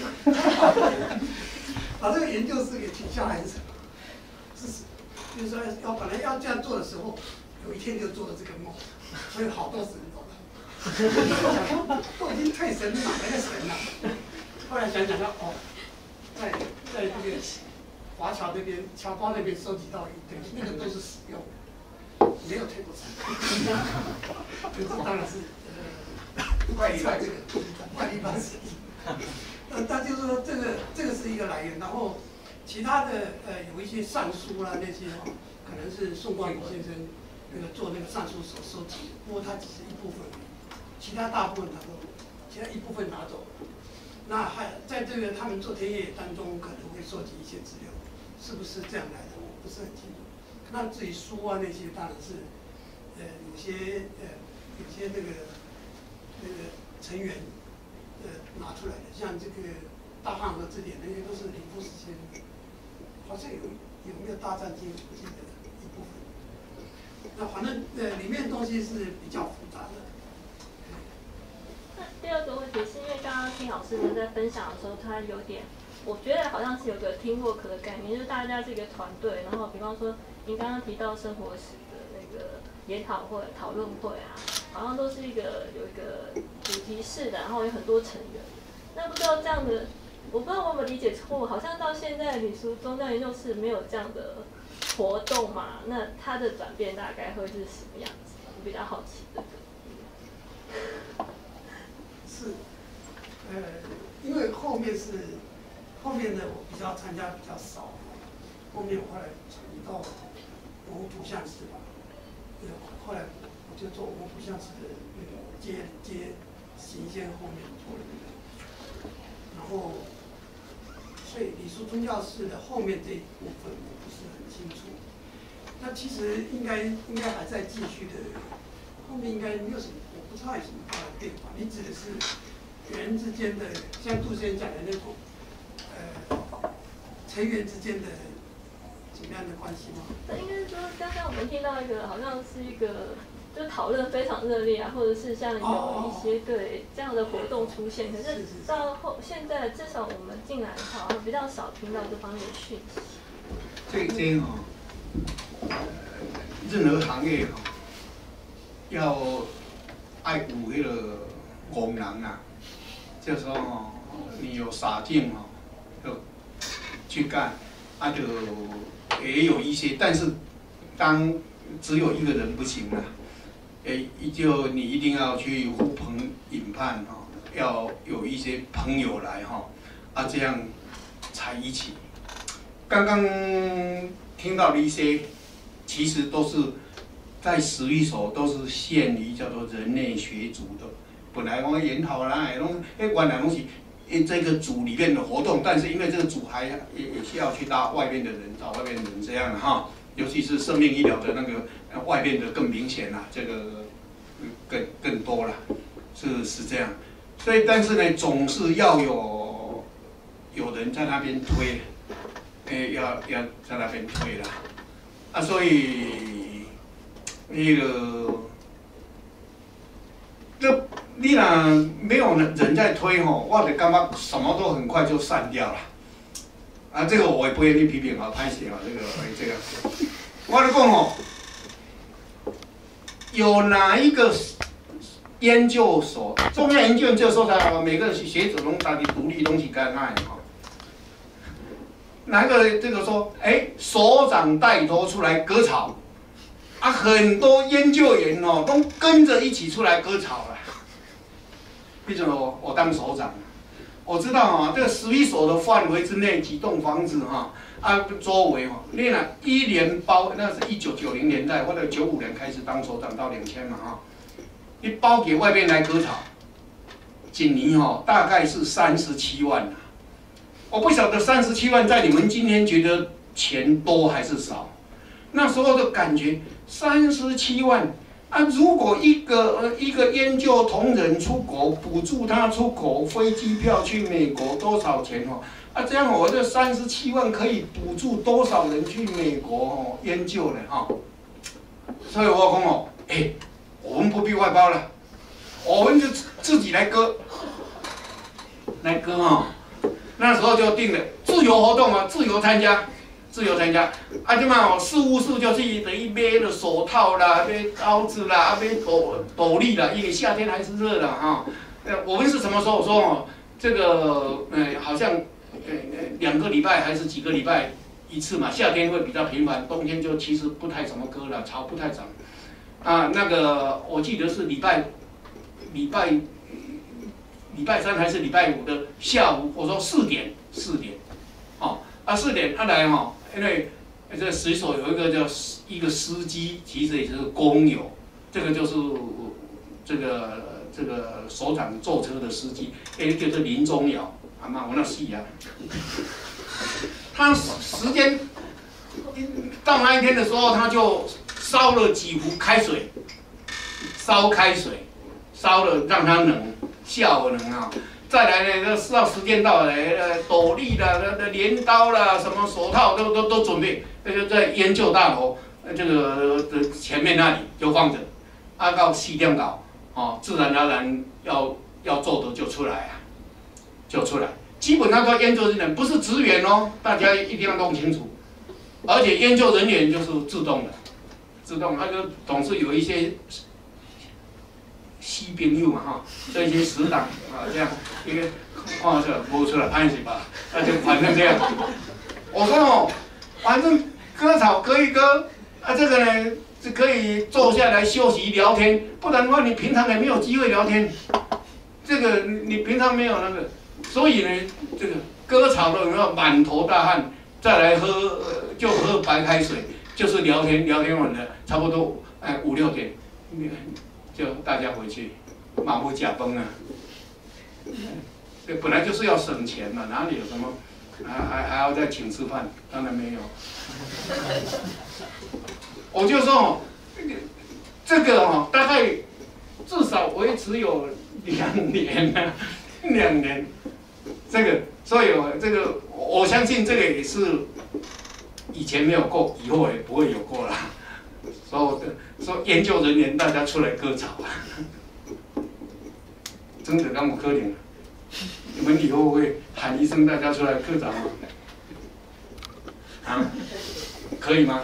把这个研究室给请下来是什么？是就是说要本来要这样做的时候，有一天就做了这个梦，所以好多神走了。都已经退神了，哪来的神了？后来想想说，哦，在在这个华侨那边、侨胞那边收集到一堆，那个都是使用的，没有退过神。这当然是呃怪力乱神，怪力乱神。呃，那就是说这个这个是一个来源，然后其他的呃有一些上书啦那些哦，可能是宋光宇先生那个做那个上书所收集的，不过他只是一部分，其他大部分他都，其他一部分拿走了。那还在这个他们做田野当中可能会收集一些资料，是不是这样来的？我不是很清楚。那至于书啊那些，当然是呃有些呃有些那个那个成员。呃，拿出来的，像这个大汉和字典那些都是林夫时期的，好像有有没有大战经不记得一部分。那反正呃里面东西是比较复杂的。
那第二个问题是因为刚刚听老师们在分享的时候，他有点，我觉得好像是有个teamwork的概念，就是大家是一个团队，然后比方说您刚刚提到生活史的那个研讨会、讨论会啊。好像都是一个有一个主题式的，然后有很多成员。那不知道这样的，我不知道我有没有理解错，好像到现在李叔宗教研究室没有这样的活动嘛？那它的转变大概会是什么样子？我比较好奇这个。
是，呃，因为后面是后面呢，我比较参加比较少，后面我后来转移到文物图像室吧，呃，后来。就做我不像是那个接接行先后面做的那个，然后所以李叔宗教室的后面这一部分我不是很清楚。那其实应该应该还在继续的，后面应该没有什么，我不知道有什么大的变化。你指的是人之间的，像杜先生讲的那种，呃，成员之间的什么样的关系吗？
那应该是说，刚刚我们听到一个好像是一个。就讨论非常热烈啊，或者是像有一些对这样的活动出现，可是到后现在至少我们进来好像比较少听到这方面的讯息。
这这哈，任何行业哈，要爱有迄个功能啊，就是说哈，你有洒劲哈，就去干，啊就也有一些，但是当只有一个人不行了。诶，就你一定要去呼朋引伴哈，要有一些朋友来哈，啊这样才一起。刚刚听到的一些，其实都是在史语所都是限于叫做人类学组的。本来我研讨啦，拢诶原来拢是诶这个组里面的活动，但是因为这个组还也也需要去搭外面的人，找外面的人这样哈。尤其是生命医疗的那个外面的更明显啦，这个更更多了，是是这样。所以但是呢，总是要有有人在那边推，诶，要要在那边推啦。啊，所以那个，这你若没有人在推吼，我就感觉什么都很快就散掉了。啊，这个我也不愿意批评啊，拍写啊，这个这个，我来讲哦，有哪一个研究所，中央研究研究所才每个学者拢家己独立东西干那哈，哪一个这个说，哎，所长带头出来割草，啊，很多研究员哦都跟着一起出来割草了，为什么我我当所长？我知道啊，这个史语所的范围之内，几栋房子哈，啊周围哈，你若一年包，那是一九九零年代或者九五年开始当所长到两千嘛哈，你包给外面来割草，锦尼哈大概是三十七万啊，我不晓得三十七万在你们今天觉得钱多还是少，那时候的感觉三十七万。啊，如果一个呃一个研究同仁出国，补助他出国飞机票去美国多少钱哦？啊，这样我这三十七万可以补助多少人去美国哦研究呢哈？所以我讲哦，哎、欸，我们不必外包了，我们就自己来割，来割哦。那时候就定了自由活动嘛，自由参加。自由参加，啊，即嘛哦，事务室就是等于买了手套啦，买刀子啦，啊，买斗斗笠啦，因为夏天还是热的哈。呃，我们是什么时候说哦？这个呃，好像呃两个礼拜还是几个礼拜一次嘛，夏天会比较频繁，冬天就其实不太怎么割了，草不太长。啊，那个我记得是礼拜礼拜礼拜三还是礼拜五的下午，我说四点四点，哦啊四点他来哈，因为这个水手有一个叫一个司机，其实也就是工友，这个就是这个这个首长坐车的司机，哎叫做林宗尧，阿妈我那戏啊，他时间到那一天的时候，他就烧了几壶开水，烧开水，烧了让它冷，下午冷啊。再来呢，到时间到了，呃，斗笠啦、那镰刀啦、什么手套都都都准备，那就在研究大楼这个的前面那里就放着。啊，到四点到，哦，自然而然要要做的就出来啊，就出来。基本上说研究人员不是职员哦，大家一定要弄清楚。而且研究人员就是自动的，自动，那就总是有一些西朋友嘛哈，这些死党啊这样一个看出来播出来拍死吧，那就反正这样。我说哦，反正割草割一割，啊这个呢是可以坐下来休息聊天，不然的话你平常也没有机会聊天，这个你平常没有那个，所以呢这个割草的有没有满头大汗？再来喝、呃、就喝白开水，就是聊天，聊天完了差不多哎五六点，就大家回去，马不甲崩啊。这本来就是要省钱嘛，哪里有什么还还还要再请吃饭？当然没有。我就说哦，这个哦大概至少维持有两年啊，两年，这个。所以，这个我相信这个也是以前没有过，以后也不会有过啦。所以说研究人员大家出来割草啊，真的让我可怜。你们以后会喊一声大家出来割草吗？啊，可以吗？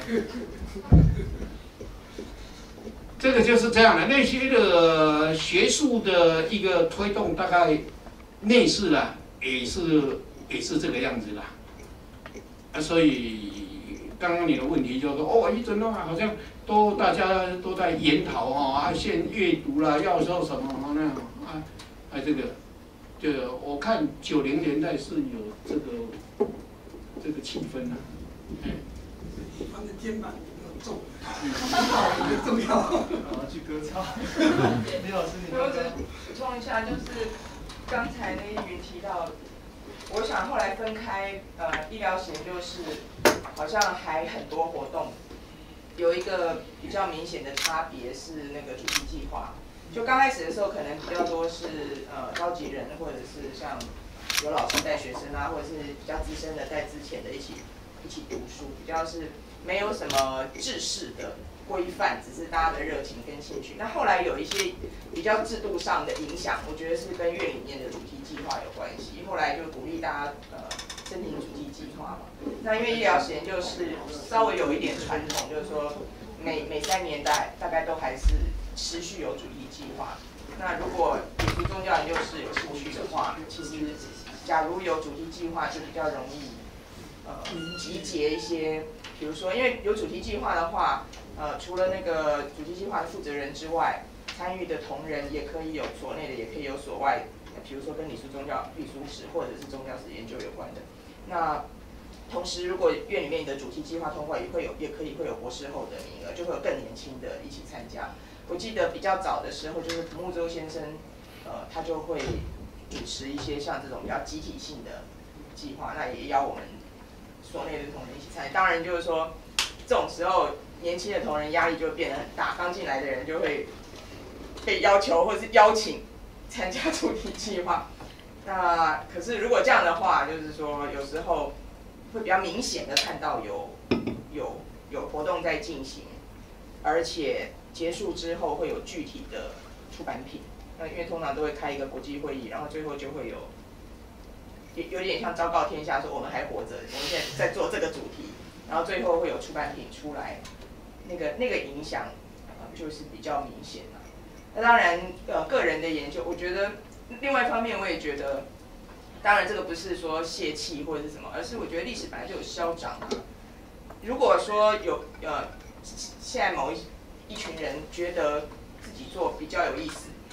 这个就是这样的，那些的学术的一个推动，大概内饰啦。也是也是这个样子啦，啊，所以刚刚你的问题就是说，哦，一整弄啊，好像都大家都在研讨哈，啊，现阅读啦，要说什么那样啊，啊，这个，就我看九零年代是有这个这个气氛呐，嗯，
他的肩膀要重，很重要。
然后去割草。李老师，你
我只补充一下，就是。刚才那一云提到，我想后来分开，呃，医疗研究室好像还很多活动，有一个比较明显的差别是那个主题计划。就刚开始的时候，可能比较多是呃召集人，或者是像有老师带学生啊，或者是比较资深的带之前的一起一起读书，比较是没有什么制式的规范，只是大家的热情跟兴趣。那后来有一些比较制度上的影响，我觉得是跟院里面的主题计划有关系。后来就鼓励大家呃申请主题计划嘛。那因为医疗实验就是稍微有一点传统，就是说每每三年大大概都还是持续有主题计划。那如果对宗教研究室有兴趣的话，其实假如有主题计划，就比较容易呃集结一些，比如说因为有主题计划的话。呃，除了那个主题计划的负责人之外，参与的同仁也可以有所内的，也可以有所外，比如说跟理书宗教、律书史或者是宗教史研究有关的。那同时，如果院里面的主题计划通过，也会有，也可以会有博士后的名额，就会有更年轻的一起参加。我记得比较早的时候，就是蒲木洲先生，呃，他就会主持一些像这种比较集体性的计划，那也邀我们所内的同仁一起参与。当然，就是说这种时候。年轻的同仁压力就会变得很大，刚进来的人就会被要求或是邀请参加主题计划。那可是如果这样的话，就是说有时候会比较明显的看到有有有活动在进行，而且结束之后会有具体的出版品。那因为通常都会开一个国际会议，然后最后就会有有有点像昭告天下说我们还活着，我们现在在做这个主题，然后最后会有出版品出来。那个那个影响，呃，就是比较明显了。那当然，呃，个人的研究，我觉得另外一方面，我也觉得，当然这个不是说泄气或者是什么，而是我觉得历史本来就有消长啊。如果说有呃，现在某一一群人觉得自己做比较有意思，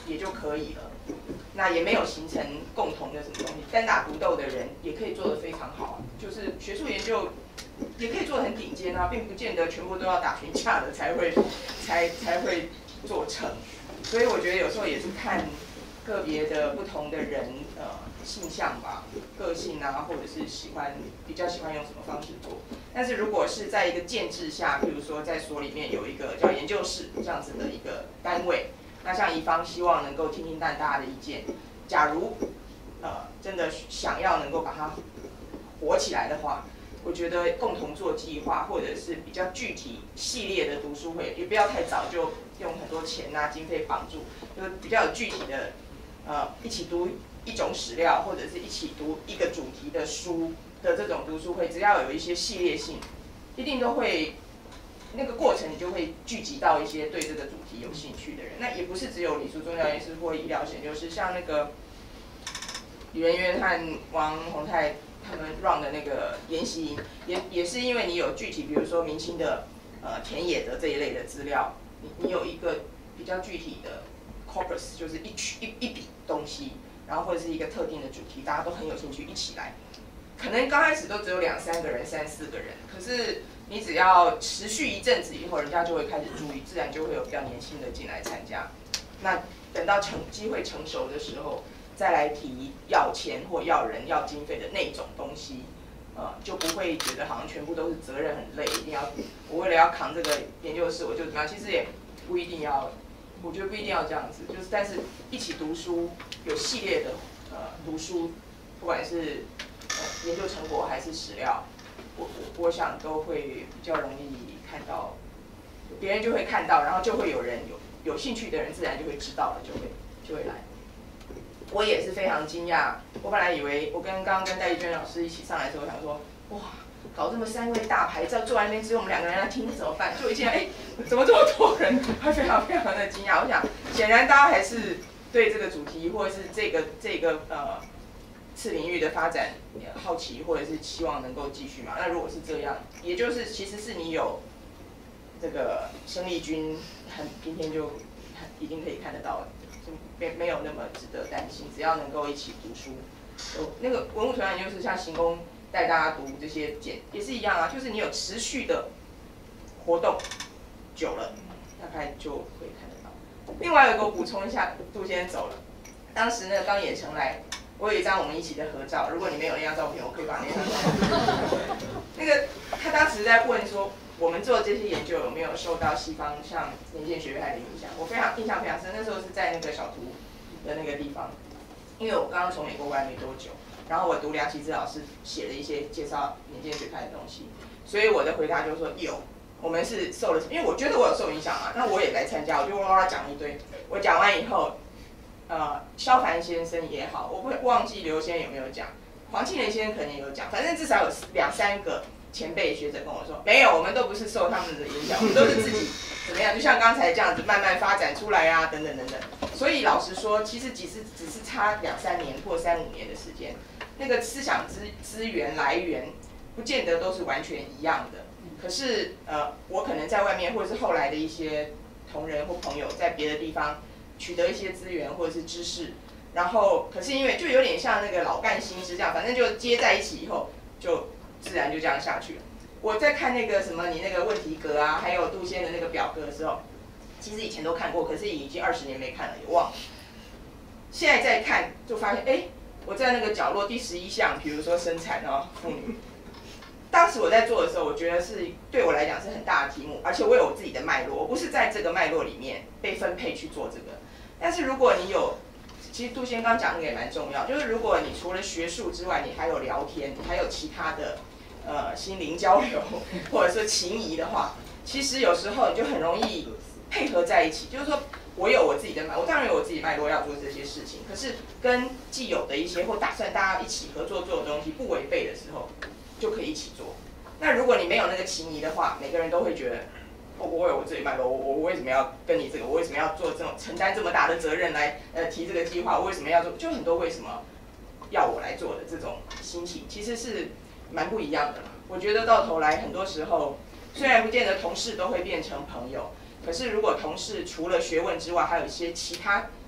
也就可以了。那也没有形成共同的什么东西，单打独斗的人也可以做得非常好啊。就是学术研究也可以做得很顶尖啊，并不见得全部都要打群架的才会才才会做成。所以我觉得有时候也是看个别的不同的人呃性向吧，个性啊，或者是喜欢比较喜欢用什么方式做。但是如果是在一个建制下，比如说在所里面有一个叫研究室这样子的一个单位。那像宜芳希望能够听听大家的意见，假如呃真的想要能够把它活起来的话，我觉得共同做计划或者是比较具体系列的读书会，也不要太早就用很多钱啊经费绑住，就是比较有具体的呃一起读一种史料或者是一起读一个主题的书的这种读书会，只要有一些系列性，一定都会。那个过程你就会聚集到一些对这个主题有兴趣的人，那也不是只有李淑忠教研师或医疗研究室，像那个李元渊和王宏泰他们 run 的那个研习营，也也是因为你有具体，比如说明清的呃田野的这一类的资料，你你有一个比较具体的 corpus， 就是一区一一笔东西，然后或者是一个特定的主题，大家都很有兴趣一起来，可能刚开始都只有两三个人、三四个人，可是。你只要持续一阵子以后，人家就会开始注意，自然就会有比较年轻的进来参加。那等到成机会成熟的时候，再来提要钱或要人、要经费的那种东西，呃，就不会觉得好像全部都是责任很累，一定要我为了要扛这个研究室我就怎么样。其实也不一定要，我觉得不一定要这样子，就是但是一起读书，有系列的呃读书，不管是呃研究成果还是史料。我我我想都会比较容易看到，别人就会看到，然后就会有人有有兴趣的人自然就会知道了，就会就会来。我也是非常惊讶，我本来以为我跟刚刚跟戴丽娟老师一起上来的时候，我想说哇，搞这么三位大牌，在坐在那边只有我们两个人来听怎么办？就一见哎，怎么这么多人？会非常非常的惊讶。我想显然大家还是对这个主题或者是这个这个呃。次领域的发展好奇，或者是希望能够继续嘛？那如果是这样，也就是其实是你有这个生力军，很今天就一定可以看得到了，就没没有那么值得担心。只要能够一起读书，有那个文物团就是像行宫带大家读这些简也是一样啊，就是你有持续的活动久了，大概就会看得到。另外有一个我补充一下，杜先生走了，当时呢刚野成来。我有一张我们一起的合照，如果你没有那张照片，我可以把那张照片。那个他当时在问说，我们做这些研究有没有受到西方像年鉴学派的影响？我非常印象非常深，那时候是在那个小图的那个地方，因为我刚刚从美国回来没多久，然后我读梁启智老师写了一些介绍年鉴学派的东西，所以我的回答就是说有，我们是受了，因为我觉得我有受影响嘛，那我也来参加，我就哇哇讲一堆，我讲完以后。呃，萧凡先生也好，我不会忘记刘先生有没有讲，黄庆仁先生可能有讲，反正至少有两三个前辈学者跟我说，没有，我们都不是受他们的影响，我们都是自己怎么样，就像刚才这样子慢慢发展出来啊，等等等等。所以老实说，其实只是只是差两三年或三五年的时间，那个思想资资源来源不见得都是完全一样的。可是呃，我可能在外面，或者是后来的一些同仁或朋友在别的地方。取得一些资源或者是知识，然后可是因为就有点像那个老干新枝这样，反正就接在一起以后，就自然就这样下去了。我在看那个什么你那个问题格啊，还有杜先的那个表格的时候，其实以前都看过，可是已经二十年没看了，也忘了。现在再看就发现，哎，我在那个角落第十一项，比如说生产啊妇女。当时我在做的时候，我觉得是对我来讲是很大的题目，而且我有我自己的脉络，我不是在这个脉络里面被分配去做这个。但是如果你有，其实杜先刚讲那个也蛮重要，就是如果你除了学术之外，你还有聊天，你还有其他的呃心灵交流或者说情谊的话，其实有时候你就很容易配合在一起。就是说我有我自己的脉，我当然有我自己脉络要做这些事情，可是跟既有的一些或打算大家一起合作做的东西不违背的时候。就可以一起做。那如果你没有那个情谊的话，每个人都会觉得，哦，我有我自己脉络，我我为什么要跟你这个？我为什么要做这种承担这么大的责任来呃提这个计划？我为什么要做？就很多为什么要我来做的这种心情，其实是蛮不一样的啦。我觉得到头来，很多时候虽然不见得同事都会变成朋友，可是如果同事除了学问之外，还有一些其他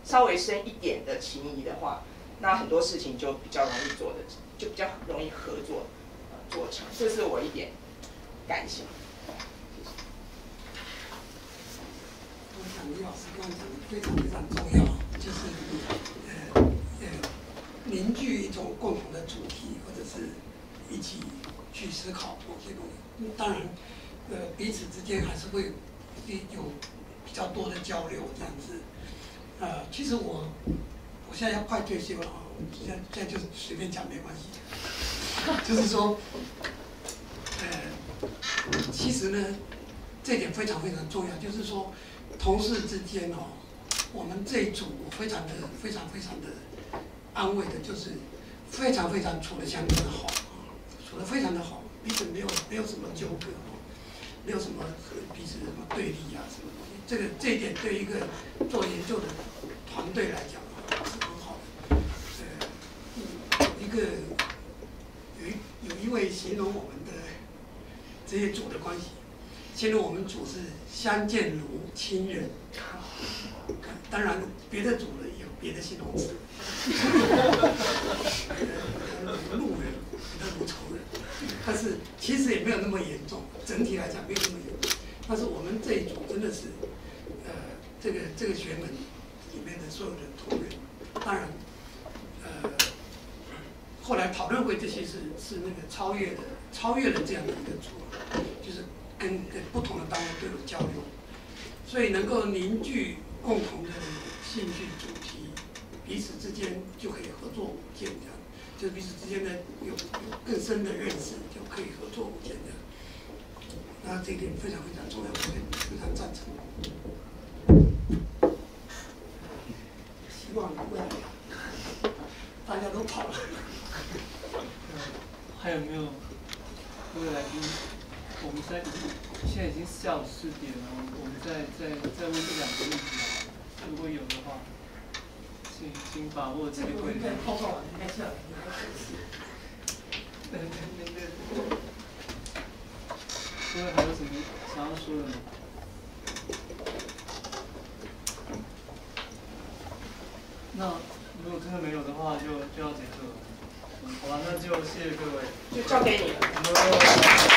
稍微深一点的情谊的话，那很多事情就比较容易做的，就比较容易合作呃做成。这是我一点感想。
我想李老师刚刚讲的非常非常重要，就是呃呃凝聚一种共同的主题，或者是一起去思考某些东西。当然，呃彼此之间还是会有比较多的交流这样子。呃，其实我我现在要快退休了啊，现在现在就随便讲没关系。就是说，呃，其实呢，这点非常非常重要，就是说，同事之间哦，我们这一组我非常的非常非常的安慰的，就是非常非常处得相当的好啊，处得非常的好，彼此没有没有什么纠葛哦，没有什么彼此什么对立啊什么东西。这个这一点对一个做研究的团队来讲啊是很好的。呃，有一个有一有一位形容我们的这些组的关系，形容我们组是相见如亲人。当然，别的组呢有别的形容词，如路人，如仇人。但是其实也没有那么严重，整体来讲没有那么严重。但是我们这一组真的是，呃，这个这个学门里面的所有的同仁，当然，呃，后来讨论会这些是是那个超越的，超越了这样的一个组，就是跟跟不同的单位都有交流，所以能够凝聚共同的兴趣主题，彼此之间就可以合作无间这样，就是彼此之间的有有更深的认识，就可以合作无间这样。那这一点非常非常重要，我非常赞成。希望未来大家都跑了。
还有没有各位来宾？我们在现在已经下午四点了，我们再再再问一两个问题，如果有的话，请请把握机会。
这个报告完应该下来，
对对对对。各位还有什么想要说的吗？那如果真的没有的话，就就要结束了。好吧，那就谢谢各位。
就交给你了。